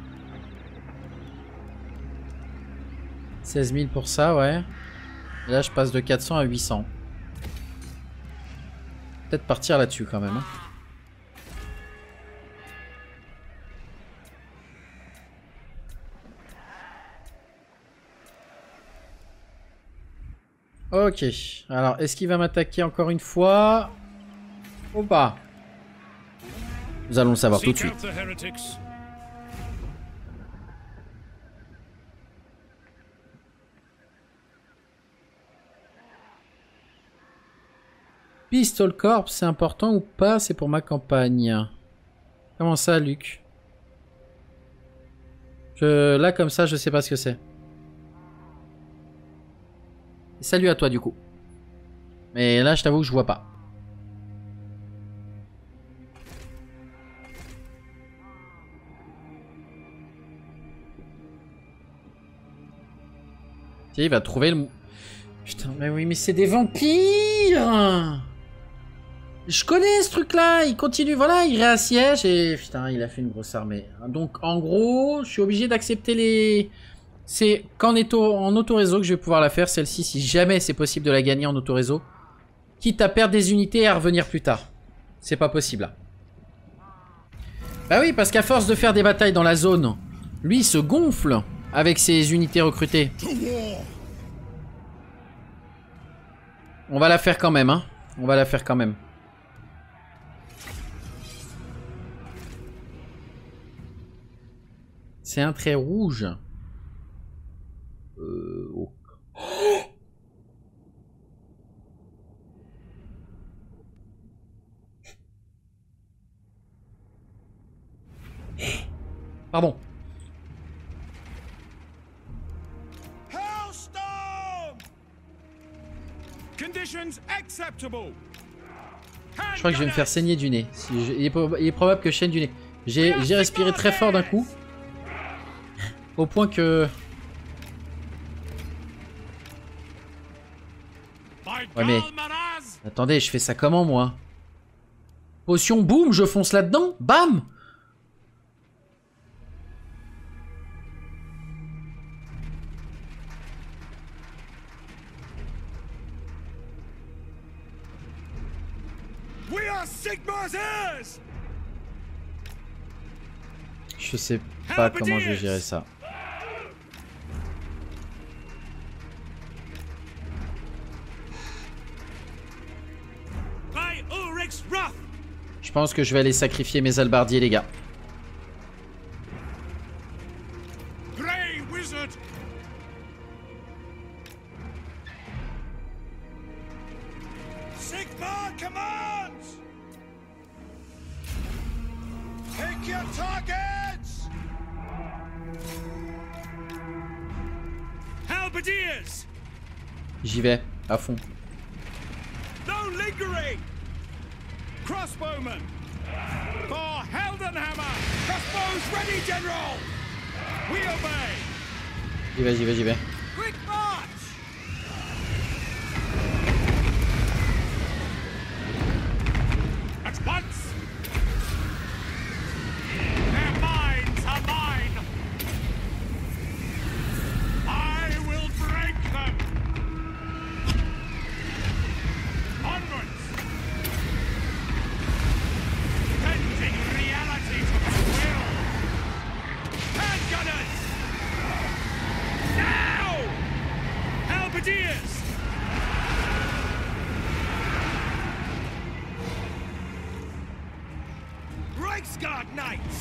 16 000 pour ça, ouais. Et là, je passe de 400 à 800. Peut-être partir là-dessus, quand même. Hein. Ok. Alors, est-ce qu'il va m'attaquer encore une fois? Ou pas? Nous allons le savoir tout de suite. Pistol Corps, c'est important ou pas? C'est pour ma campagne. Comment ça, Luc? Là, comme ça, je sais pas ce que c'est. Salut à toi, du coup. Mais là, je t'avoue que je vois pas. Tiens, il va trouver le... Putain, mais oui, mais c'est des vampires! Je connais ce truc-là, il continue, voilà, il réassiège et... Putain, il a fait une grosse armée. Donc, en gros, je suis obligé d'accepter les... C'est qu'en en auto-réseau que je vais pouvoir la faire, celle-ci, si jamais c'est possible de la gagner en auto-réseau. Quitte à perdre des unités et à revenir plus tard. C'est pas possible, là. Bah oui, parce qu'à force de faire des batailles dans la zone, lui, il se gonfle avec ses unités recrutées. On va la faire quand même, hein. On va la faire quand même. C'est un trait rouge. Oh. Pardon. Hellstorm! Conditions acceptable. Je crois que je vais me faire saigner du nez. Il est probable que je saigne du nez. J'ai respiré très fort d'un coup. Au point que... Ouais mais... Attendez, je fais ça comment moi? Potion, boum, je fonce là-dedans, bam! We are Sigmar's heirs! Je sais pas comment je vais gérer ça. By Ulrich's wrath! Je pense que je vais aller sacrifier mes halbardiers, les gars. Grey Wizard! Sigmar commands! Take your targets! Halberdiers! J'y vais, à fond. No lingering! Crossbowmen! For Heldenhammer! Crossbows ready, General! We obey! J'y vais, j'y vais, j'y vais. Quick march! At once! Their minds are mine! I will break them! Onwards! Bending reality to my will! Handgunners! Now! Halberdiers! Reichsguard Knights!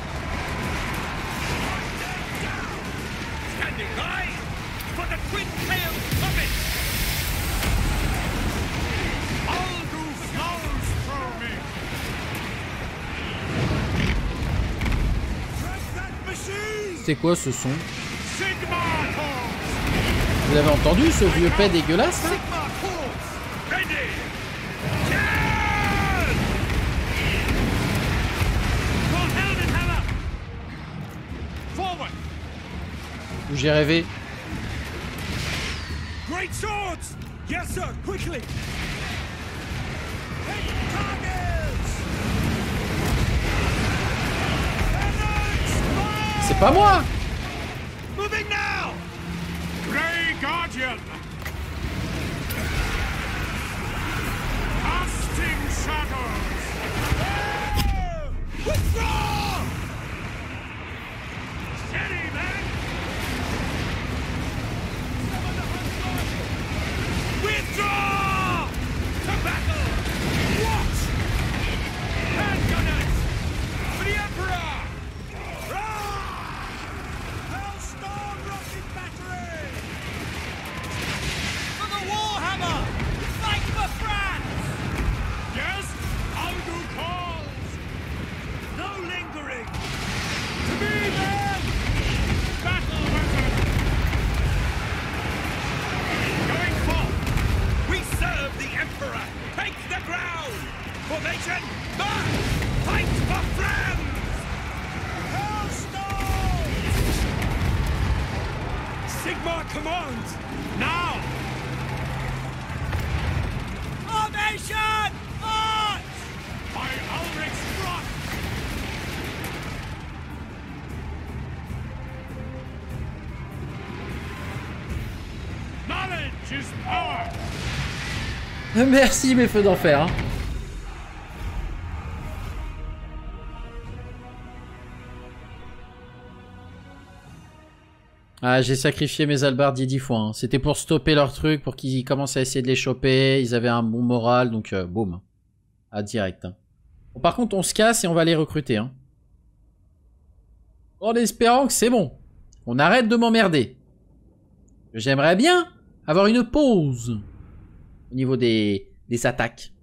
Standing by for the twin-tailed puppet! All who flows through me! Track that machine! C'est quoi ce son? Sigmar calls! Vous l'avez entendu ce vieux pet dégueulasse là? Sigmar calls! Ready! Charge! For Heldenhammer! Forward! Ou j'ai rêvé? Great swords! Yes, sir, quickly! Hit targets! C'est pas moi! Moving now! Grey Guardian! Casting shadows! Withdraw! Steady, man! Withdraw! To battle! What? Handgunners! For the Emperor! Hellstorm rocket battery! For the Warhammer! Fight for France! Yes, Aldu calls! No lingering! To me, men! Battle weapon! Going forth! We serve the Emperor! Take the ground! Formation! March! Fight for France! Hellstorm! Sigmar commands! Now! Formation! March! By Ulrich's wrath! Knowledge is power! Merci mes feux d'enfer. Hein. Ah, j'ai sacrifié mes halbardiers 10 fois. Hein. C'était pour stopper leur truc, pour qu'ils commencent à essayer de les choper. Ils avaient un bon moral, donc boum. Ah, direct. Hein. Bon, par contre, on se casse et on va les recruter. Hein. En espérant que c'est bon. On arrête de m'emmerder. J'aimerais bien avoir une pause au niveau des attaques.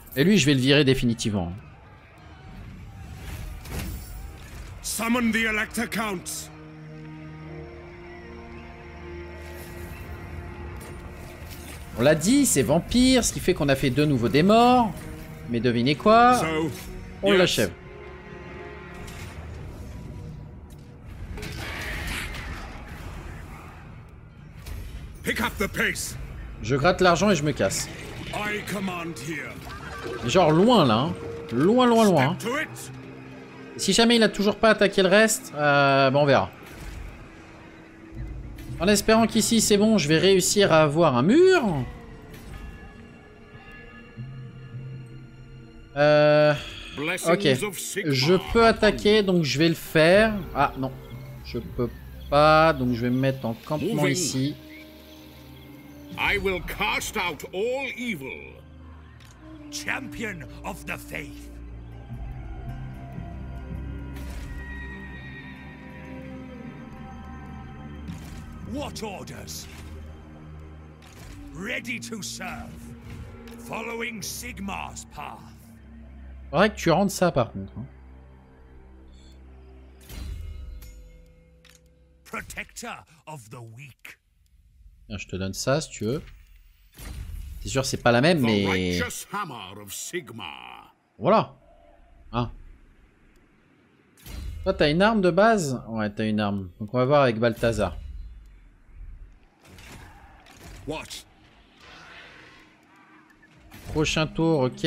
Et lui, je vais le virer définitivement. Summon the Elector Counts. On l'a dit, c'est vampire, ce qui fait qu'on a fait 2 nouveaux des morts. Mais devinez quoi? So, On yes. l'achève. Pick up the pace. Je gratte l'argent et je me casse. I command here. Genre loin là. Hein. Loin, loin, loin. Hein. To it. Si jamais il a toujours pas attaqué le reste, bon, on verra. En espérant qu'ici c'est bon, je vais réussir à avoir un mur. Ok. Je peux attaquer, donc je vais le faire. Ah non, je peux pas, donc je vais me mettre en campement ici. I will cast out all evil. Champion of the faith. What orders? Ready to serve. Following Sigmar's path. Faudrait que tu rendes ça par contre. Hein. Protector of the weak. Tiens, je te donne ça si tu veux. C'est sûr c'est pas la même The mais... righteous hammer of Sigmar. Voilà. Hein. Toi t'as une arme de base? Ouais t'as une arme. Donc on va voir avec Balthazar. What? Prochain tour, ok.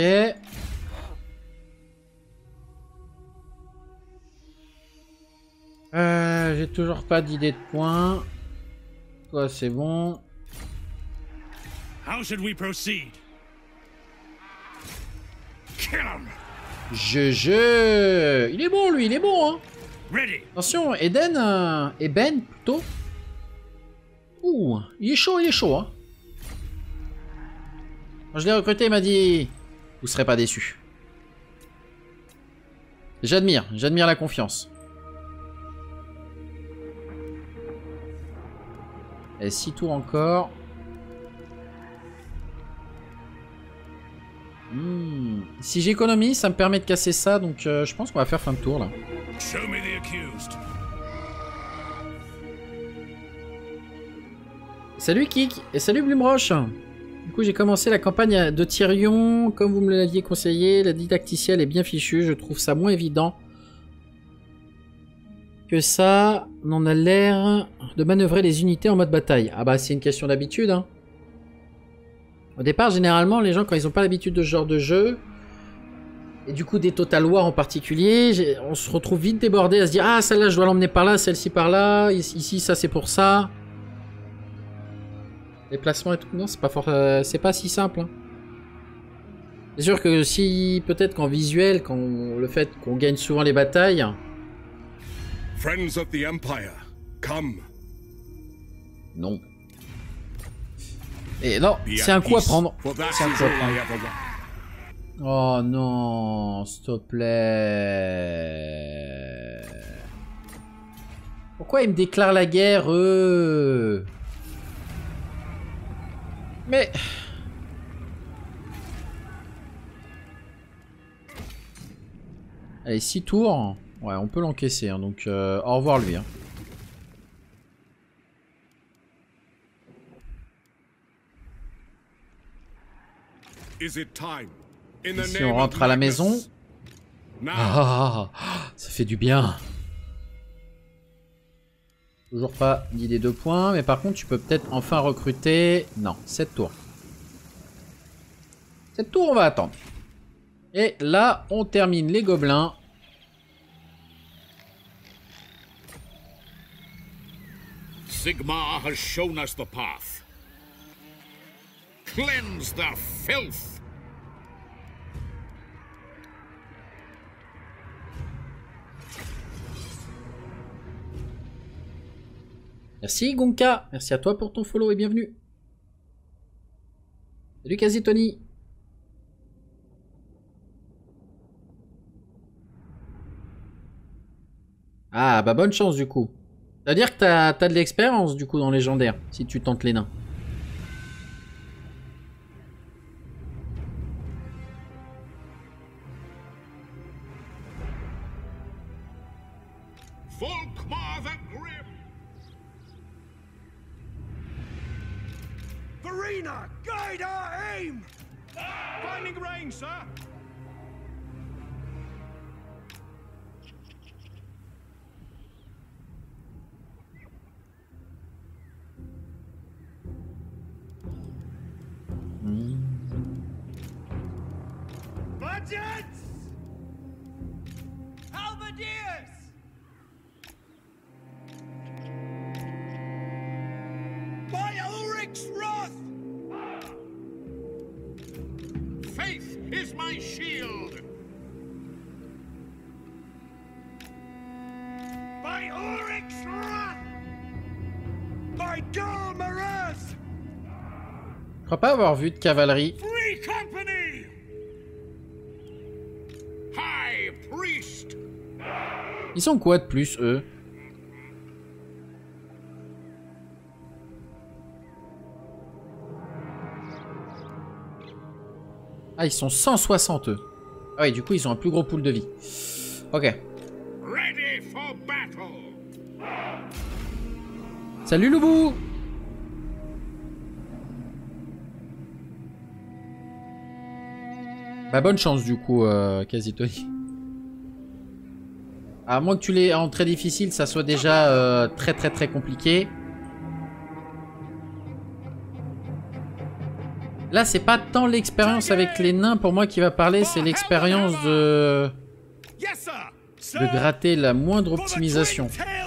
J'ai toujours pas d'idée de points. Toi c'est bon. How should we proceed? Kill him. Il est bon lui, il est bon hein. Ready. Attention, Eben plutôt. Ouh, il est chaud hein. Quand je l'ai recruté, il m'a dit... Vous serez pas déçus. J'admire la confiance. Et 6 tours encore. Si j'économise, ça me permet de casser ça, donc je pense qu'on va faire fin de tour là. Show me the accused. Salut Kik et salut Blumroche. Du coup j'ai commencé la campagne de Tyrion, comme vous me l'aviez conseillé, la didacticielle est bien fichue, je trouve ça moins évident que ça n'en a l'air de manœuvrer les unités en mode bataille. Ah bah c'est une question d'habitude hein. Au départ généralement les gens quand ils n'ont pas l'habitude de ce genre de jeu, et du coup des Total War en particulier, on se retrouve vite débordé à se dire ah celle-là je dois l'emmener par là, celle-ci par là, ici ça c'est pour ça. Les placements et tout, non, c'est pas si simple. Hein. C'est sûr que si, peut-être qu'en visuel, le fait qu'on gagne souvent les batailles... Friends of the Empire, come. Non. Et non, c'est un coup à prendre. C'est un coup à prendre. Oh non, s'il te plaît. Pourquoi ils me déclarent la guerre, eux? Mais... Allez, 6 tours. Ouais, on peut l'encaisser. Hein, donc, au revoir lui. Hein. Is it time? Ici, on rentre à la maison. Ah, ça fait du bien. Toujours pas d'idée de points, mais par contre, tu peux peut-être enfin recruter... Non, 7 tours. 7 tours, on va attendre. Et là, on termine les gobelins. Sigmar has shown us the path. Cleanse the filth. Merci Gonka, merci à toi pour ton follow et bienvenue. Salut Quasi Tony. Ah bah bonne chance du coup. C'est-à-dire que t'as de l'expérience du coup dans légendaire, si tu tentes les nains. Volkmar the Grim! Verena, guide our aim! Finding range, sir! Budgets! Halberdiers! By Ulrich's wrath! Faith is my shield! By Ulrich's wrath! By Gal Maraz! Je crois pas avoir vu de cavalerie. Free company! High priest! Ils sont quoi de plus, eux? Ah, ils sont 160, eux. Ah oui, du coup, ils ont un plus gros pool de vie. Ok. Ready for battle! Salut, Loubou! Bah, bonne chance, du coup, Quasi-Tony. À moins que tu l'aies en très difficile, ça soit déjà très compliqué. Là, c'est pas tant l'expérience avec les nains pour moi qui va parler, c'est l'expérience de gratter la moindre optimisation.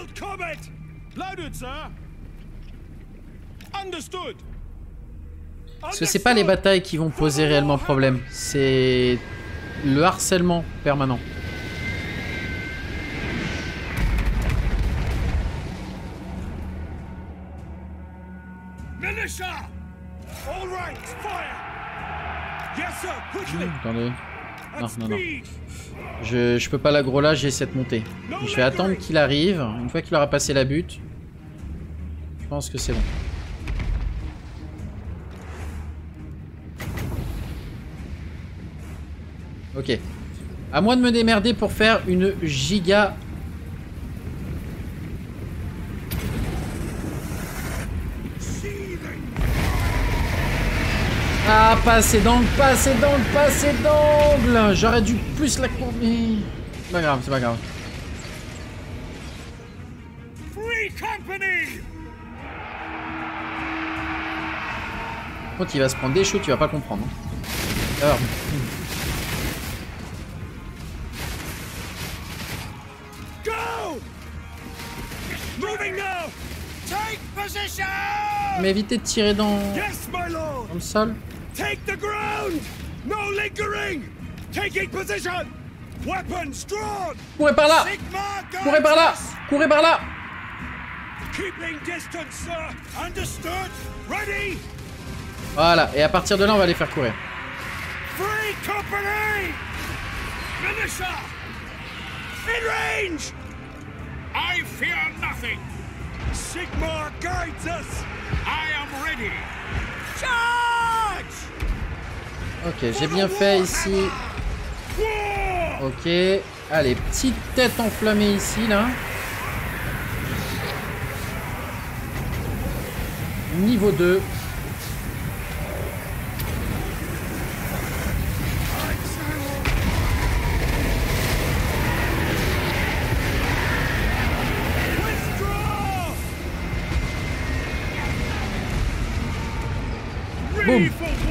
Parce que c'est pas les batailles qui vont poser réellement problème, c'est le harcèlement permanent. Attendez. Non. Je peux pas l'aggro là, j'ai cette montée. Je vais attendre qu'il arrive. Une fois qu'il aura passé la butte, je pense que c'est bon. Ok. À moi de me démerder pour faire une giga... Ah, pas assez d'angle, pas assez d'angle, pas assez d'angle. J'aurais dû plus la courber. C'est pas grave, c'est pas grave. Free company! Quand il va se prendre des shoots, tu vas pas comprendre. Alors... Go! Moving now! Take position! Mais évitez de tirer dans Yes, my lord! le sol. Take the ground! No lingering! Taking position! Weapons drawn! Courez par là! Sigma Courez par là! Courez par là! Keeping distance, sir! Understood? Ready? Voilà, et à partir de là, on va les faire courir. Free company! Finisher! In range! I fear nothing! Sigmar guides us! I am ready! Charge! Ok, j'ai bien fait ici. War! Ok. Allez, petite tête enflammée ici, là. Niveau 2. Boum.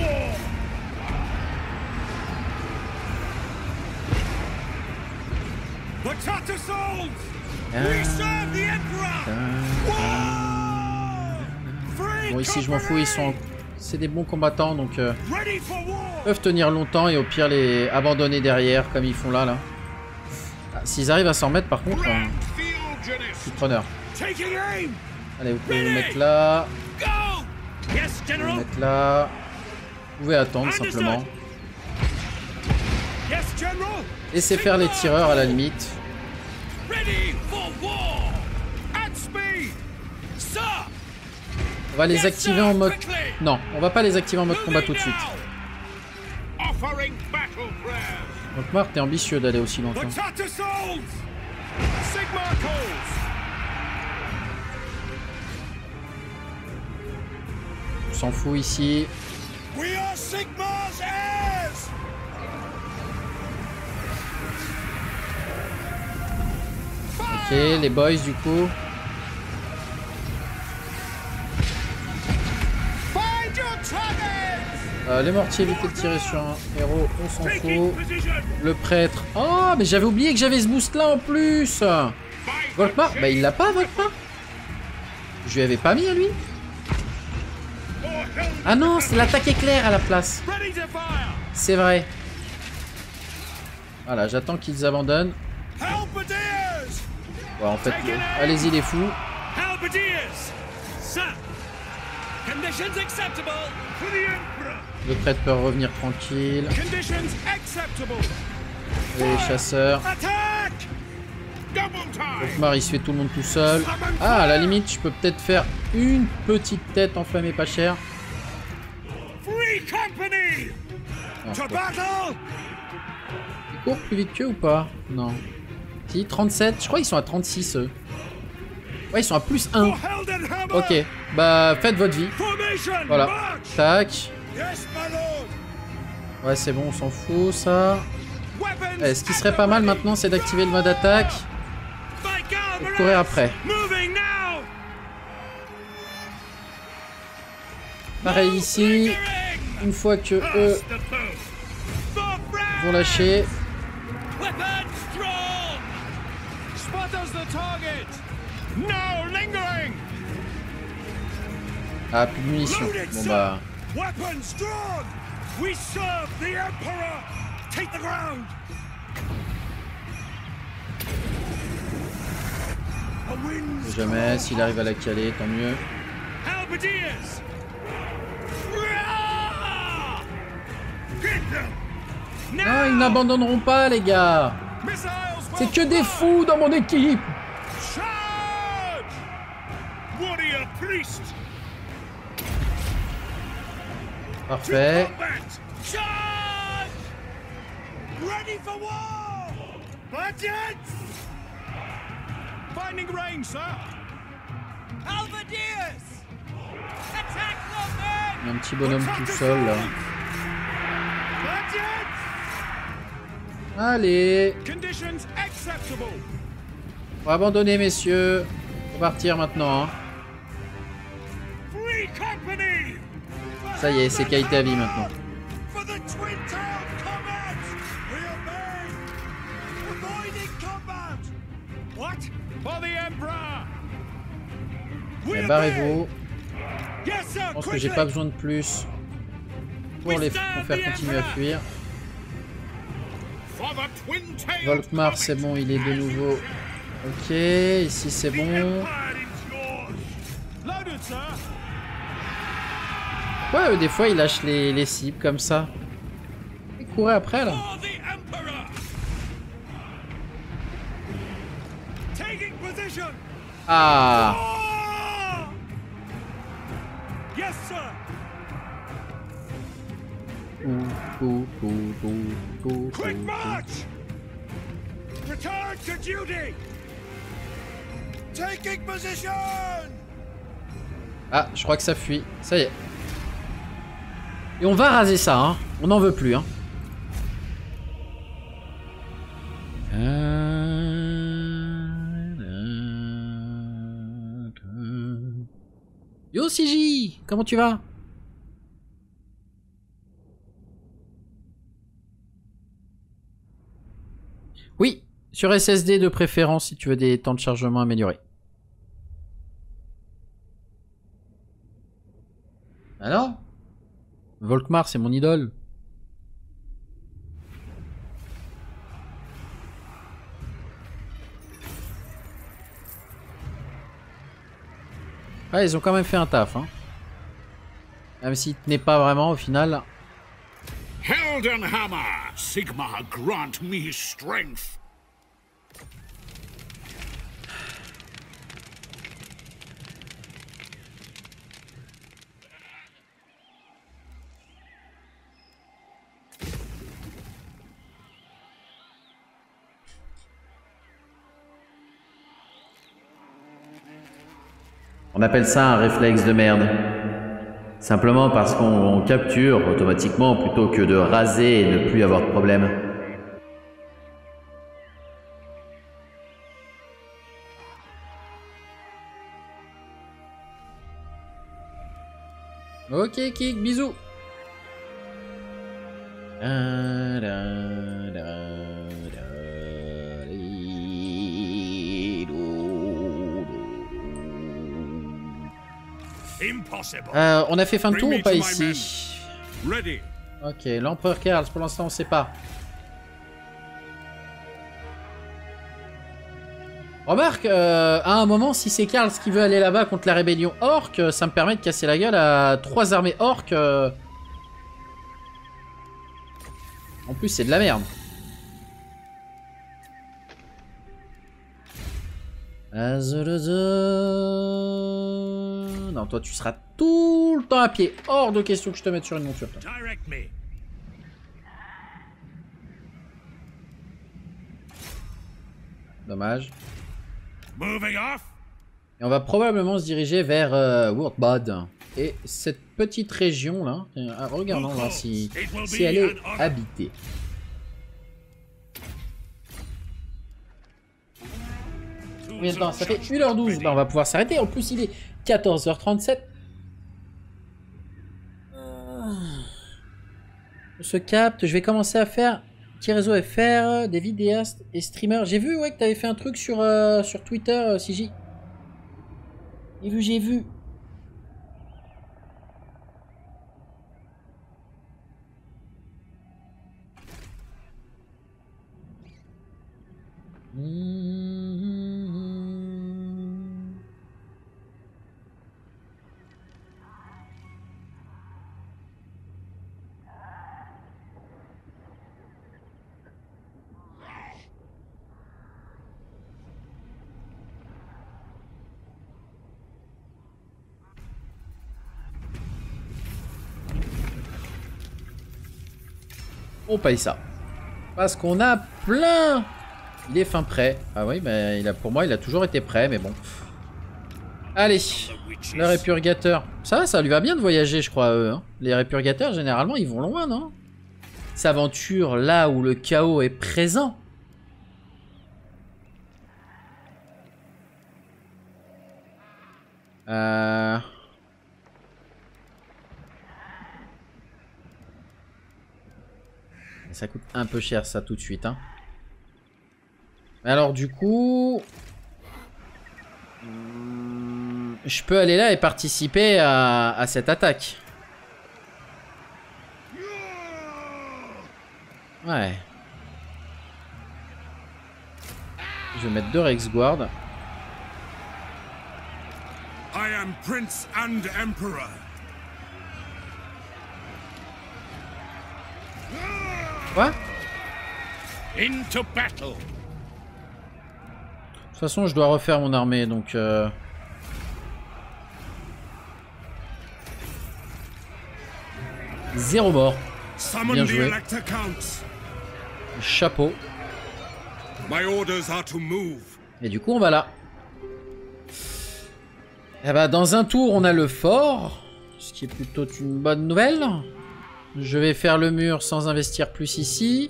The Tattersouls! We serve the Emperor! War! Free Bon, ici, je m'en fous, ils sont... C'est des bons combattants, donc... Ready for war! peuvent tenir longtemps et au pire les abandonner derrière, comme ils font là. Ah, s'ils arrivent à s'en remettre, par contre... je suis preneur. Taking aim! Allez, vous pouvez vous mettre là. Go! Yes, Vous General! mettre là. Vous pouvez attendre, simplement. Yes, General! Laissez faire les tireurs, à la limite. Ready for war! At speed! Sir! On va les activer en mode... Non, on va pas les activer en mode combat tout de suite. Offering battle prayers. Donc Marc, t'es ambitieux d'aller aussi The longtemps. Tattersouls! Sigmar calls. On s'en fout ici. We are Sigmar's heirs! Ok, les boys du coup. Find your targets. Les mortiers, évitez de tirer sur un héros, on s'en Taking fout. position. Le prêtre. Oh, mais j'avais oublié que j'avais ce boost là en plus. Volkmar, bah il l'a pas, Volkmar. Je lui avais pas mis à lui. Ah non, c'est l'attaque éclair à la place. Ready to fire. C'est vrai. Voilà, j'attends qu'ils abandonnent. Halberdiers! Ouais, en fait, allez-y les fous. Halberdiers. Sir. Conditions acceptable. For the Emperor. Le prêtre peut revenir tranquille. Conditions acceptable. Et les chasseurs. Attack. Double time. Volkmar il se fait tout le monde tout seul. Ah, à la limite, je peux peut-être faire une petite tête enflammée pas chère. Free company. Non, To battle. ils courent plus vite qu'eux ou pas? Non. Si, 37. Je crois qu'ils sont à 36 eux. Ouais, ils sont à plus 1. For Heldenhammer. Ok, bah faites votre vie. Formation. Voilà. March. Tac. Yes, my lord! Ouais, c'est bon, on s'en fout ça. Weapons. Ce qui serait pas mal maintenant, c'est d'activer le mode attaque. By God, Et courir après. Moving now. Pareil ici. Une fois que eux The foe. For vont lâcher. Weapons drawn. Spotters the target. No lingering. Ah, plus de munitions. Bon bah. Weapons drawn! We serve the Emperor! Take the ground! A wind's Jamais, s'il arrive à la caler, tant mieux. Halberdiers. Roar! Hit them. Non, ils n'abandonneront pas, les gars. Missiles. C'est que des fous dans mon équipe. Charge! Warrior priest. Parfait. Combat. Charge! ready for war! Budget! Finding range, sir. Halberdiers! Attack the men! Il y a un petit bonhomme tout seul là. Budget! Allez, Conditions acceptable. on va abandonner messieurs. On va partir maintenant. Hein. Free company. Ça y est, c'est qualité à vie maintenant. For the twin-tailed combat! We obey! Avoiding combat! What? For the Emperor. Mais barrez-vous. Yes, sir. Je pense que j'ai pas besoin de plus pour les pour faire continuer à fuir. For the twin-tailed Volkmar, c'est bon, il est de nouveau. Ok, ici c'est bon. Empire is yours. Loaded, sir. Ouais, des fois il lâche les cibles comme ça. Et courez après là. For the Emperor. Taking position. Ah, Ah! Yes, sir. Quick march. Return to duty. Taking position! Ah, je crois que ça fuit. Ça y est. Et on va raser ça, hein. On n'en veut plus, hein. Yo CJ, comment tu vas? Oui, sur SSD de préférence si tu veux des temps de chargement améliorés. Alors? Volkmar, c'est mon idole. Ah, ils ont quand même fait un taf, hein. Même s'ils tenaient pas vraiment au final. Heldenhammer, Sigmar, grant me strength. On appelle ça un réflexe de merde. Simplement parce qu'on capture automatiquement plutôt que de raser et ne plus avoir de problème. Ok, Kik, bisous. Impossible. On a fait fin de tour ou pas ici? Ready. Ok, l'empereur Karl, pour l'instant on sait pas. Remarque, à un moment, si c'est Karl qui veut aller là-bas contre la rébellion orque, ça me permet de casser la gueule à 3 armées orques. En plus, c'est de la merde. Non, toi, tu seras tout le temps à pied. Hors de question que je te mette sur une monture. Toi. Direct me. Dommage. Moving off. Et on va probablement se diriger vers Wurtbad. Et cette petite région là, regardons voir si elle est habitée. Combien de temps? Ça fait 1h12. Bah, on va pouvoir s'arrêter. En plus, il est 14h37. On se capte. Je vais commencer à faire petit réseau FR, des vidéastes et streamers. J'ai vu ouais, que tu avais fait un truc sur Twitter, CJ. J'ai vu. On paye ça. Parce qu'on a plein. Il est fin prêt. Ah oui, mais pour moi, il a toujours été prêt, mais bon. Allez, le répurgateur. Ça lui va bien de voyager, je crois, eux. Hein. Les répurgateurs, généralement, ils vont loin, non? Ils s'aventurent là où le chaos est présent. Ça coûte un peu cher, ça, tout de suite. Hein. Alors, du coup... je peux aller là et participer à cette attaque. Ouais. Je vais mettre 2 Rexguard. I am Prince and Emperor. Quoi? Into battle. De toute façon, je dois refaire mon armée, donc... Zéro mort. Bien joué. Chapeau. Et du coup, on va là. Et bah, dans un tour, on a le fort. Ce qui est plutôt une bonne nouvelle. Je vais faire le mur sans investir plus ici.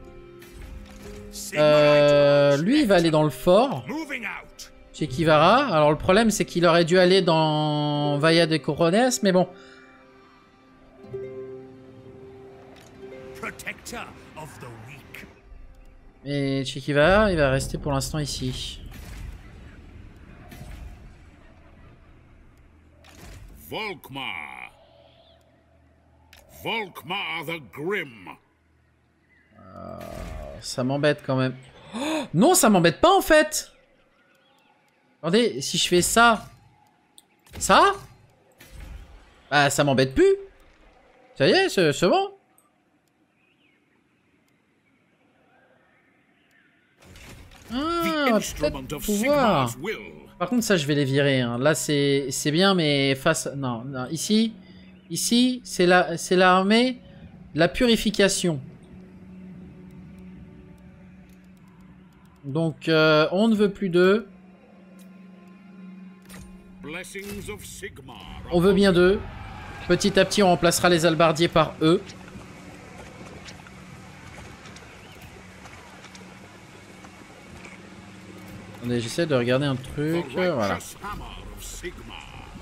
Lui, il va aller dans le fort. Che Guevara. Alors, le problème, c'est qu'il aurait dû aller dans Valle de Corones, mais bon. Et Che Guevara, il va rester pour l'instant ici. Volkmar. Volkmar the Grim. Ça m'embête quand même. Oh, non, ça m'embête pas en fait. Attendez, si je fais ça... Ça, bah ça m'embête plus. Ça y est, c'est bon. Ah, peut-être pouvoir. Par contre, ça, je vais les virer. Hein. Là, c'est bien, mais face... Non, non, ici, c'est l'armée de la purification. Donc, on ne veut plus d'eux. blessings of Sigmar. On veut bien d'eux. Petit à petit, on remplacera les halbardiers par eux. Attendez, j'essaie de regarder un truc. The Voilà. righteous hammer of Sigmar.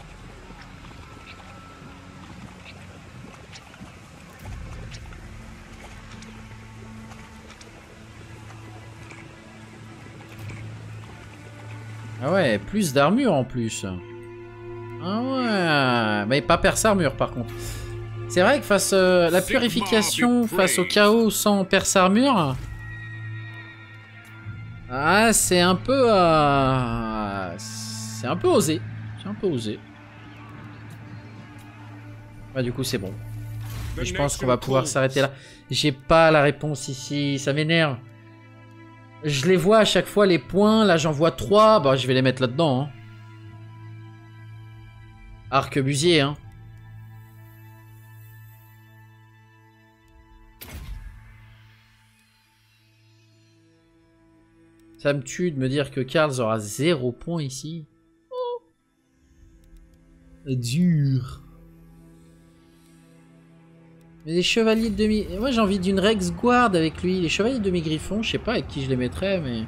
Ah ouais, plus d'armure en plus. Ah ouais. Mais pas perce armure par contre. C'est vrai que face à la purification, face au chaos sans perce armure... Ah, c'est un peu... c'est un peu osé. C'est un peu osé. Bah du coup c'est bon. Et je pense qu'on va pouvoir s'arrêter là. J'ai pas la réponse ici, ça m'énerve. Je les vois à chaque fois les points, là j'en vois 3, bah je vais les mettre là-dedans. Hein. Arquebusier, hein. Ça me tue de me dire que Karls aura 0 points ici. Oh. Dur. Mais les chevaliers de demi... Moi j'ai envie d'une Rex Guard avec lui. Les chevaliers de demi-griffon, je sais pas avec qui je les mettrais, mais...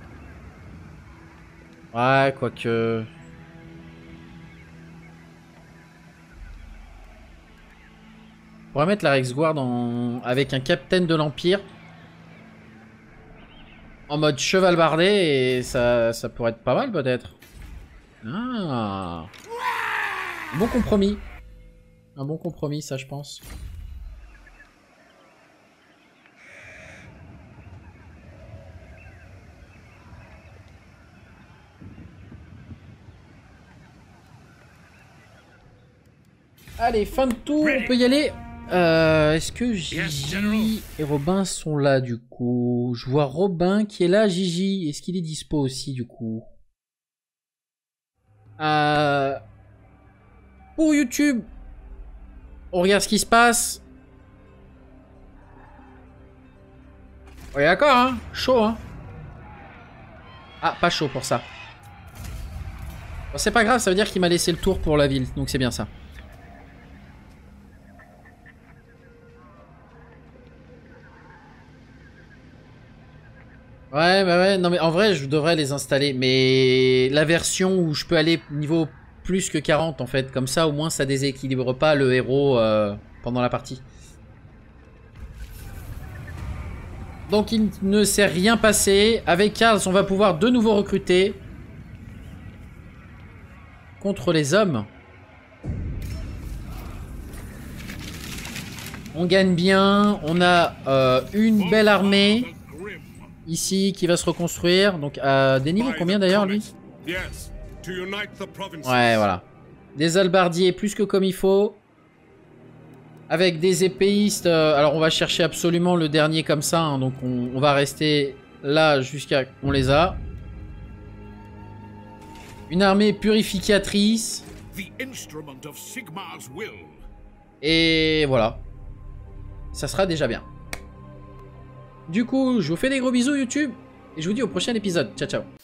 Ouais, quoique... On pourrait mettre la Rex Guard avec un capitaine de l'Empire. En mode cheval bardé, et ça pourrait être pas mal peut-être. Ah. Un bon compromis. Un bon compromis, ça je pense. Allez, fin de tour, on peut y aller. Est-ce que Gigi et Robin sont là du coup? Je vois Robin qui est là, Gigi. Est-ce qu'il est dispo aussi du coup? Pour YouTube, on regarde ce qui se passe. Ouais, d'accord, hein. Chaud, hein. Ah, pas chaud pour ça. Bon, c'est pas grave, ça veut dire qu'il m'a laissé le tour pour la ville, donc c'est bien ça. Ouais, bah ouais, non mais en vrai je devrais les installer, mais la version où je peux aller niveau plus que 40 en fait, comme ça au moins ça déséquilibre pas le héros pendant la partie. Donc il ne s'est rien passé, avec Karls on va pouvoir de nouveau recruter contre les hommes. On gagne bien, on a une belle armée. Ici, qui va se reconstruire. Donc, à des niveaux combien d'ailleurs, lui? Ouais, voilà. Des halbardiers plus que comme il faut. Avec des épéistes. Alors, on va chercher absolument le dernier comme ça. Hein, donc, on va rester là jusqu'à qu'on les a. Une armée purificatrice. Et voilà. Ça sera déjà bien. Du coup, je vous fais des gros bisous YouTube. Et je vous dis au prochain épisode. Ciao, ciao.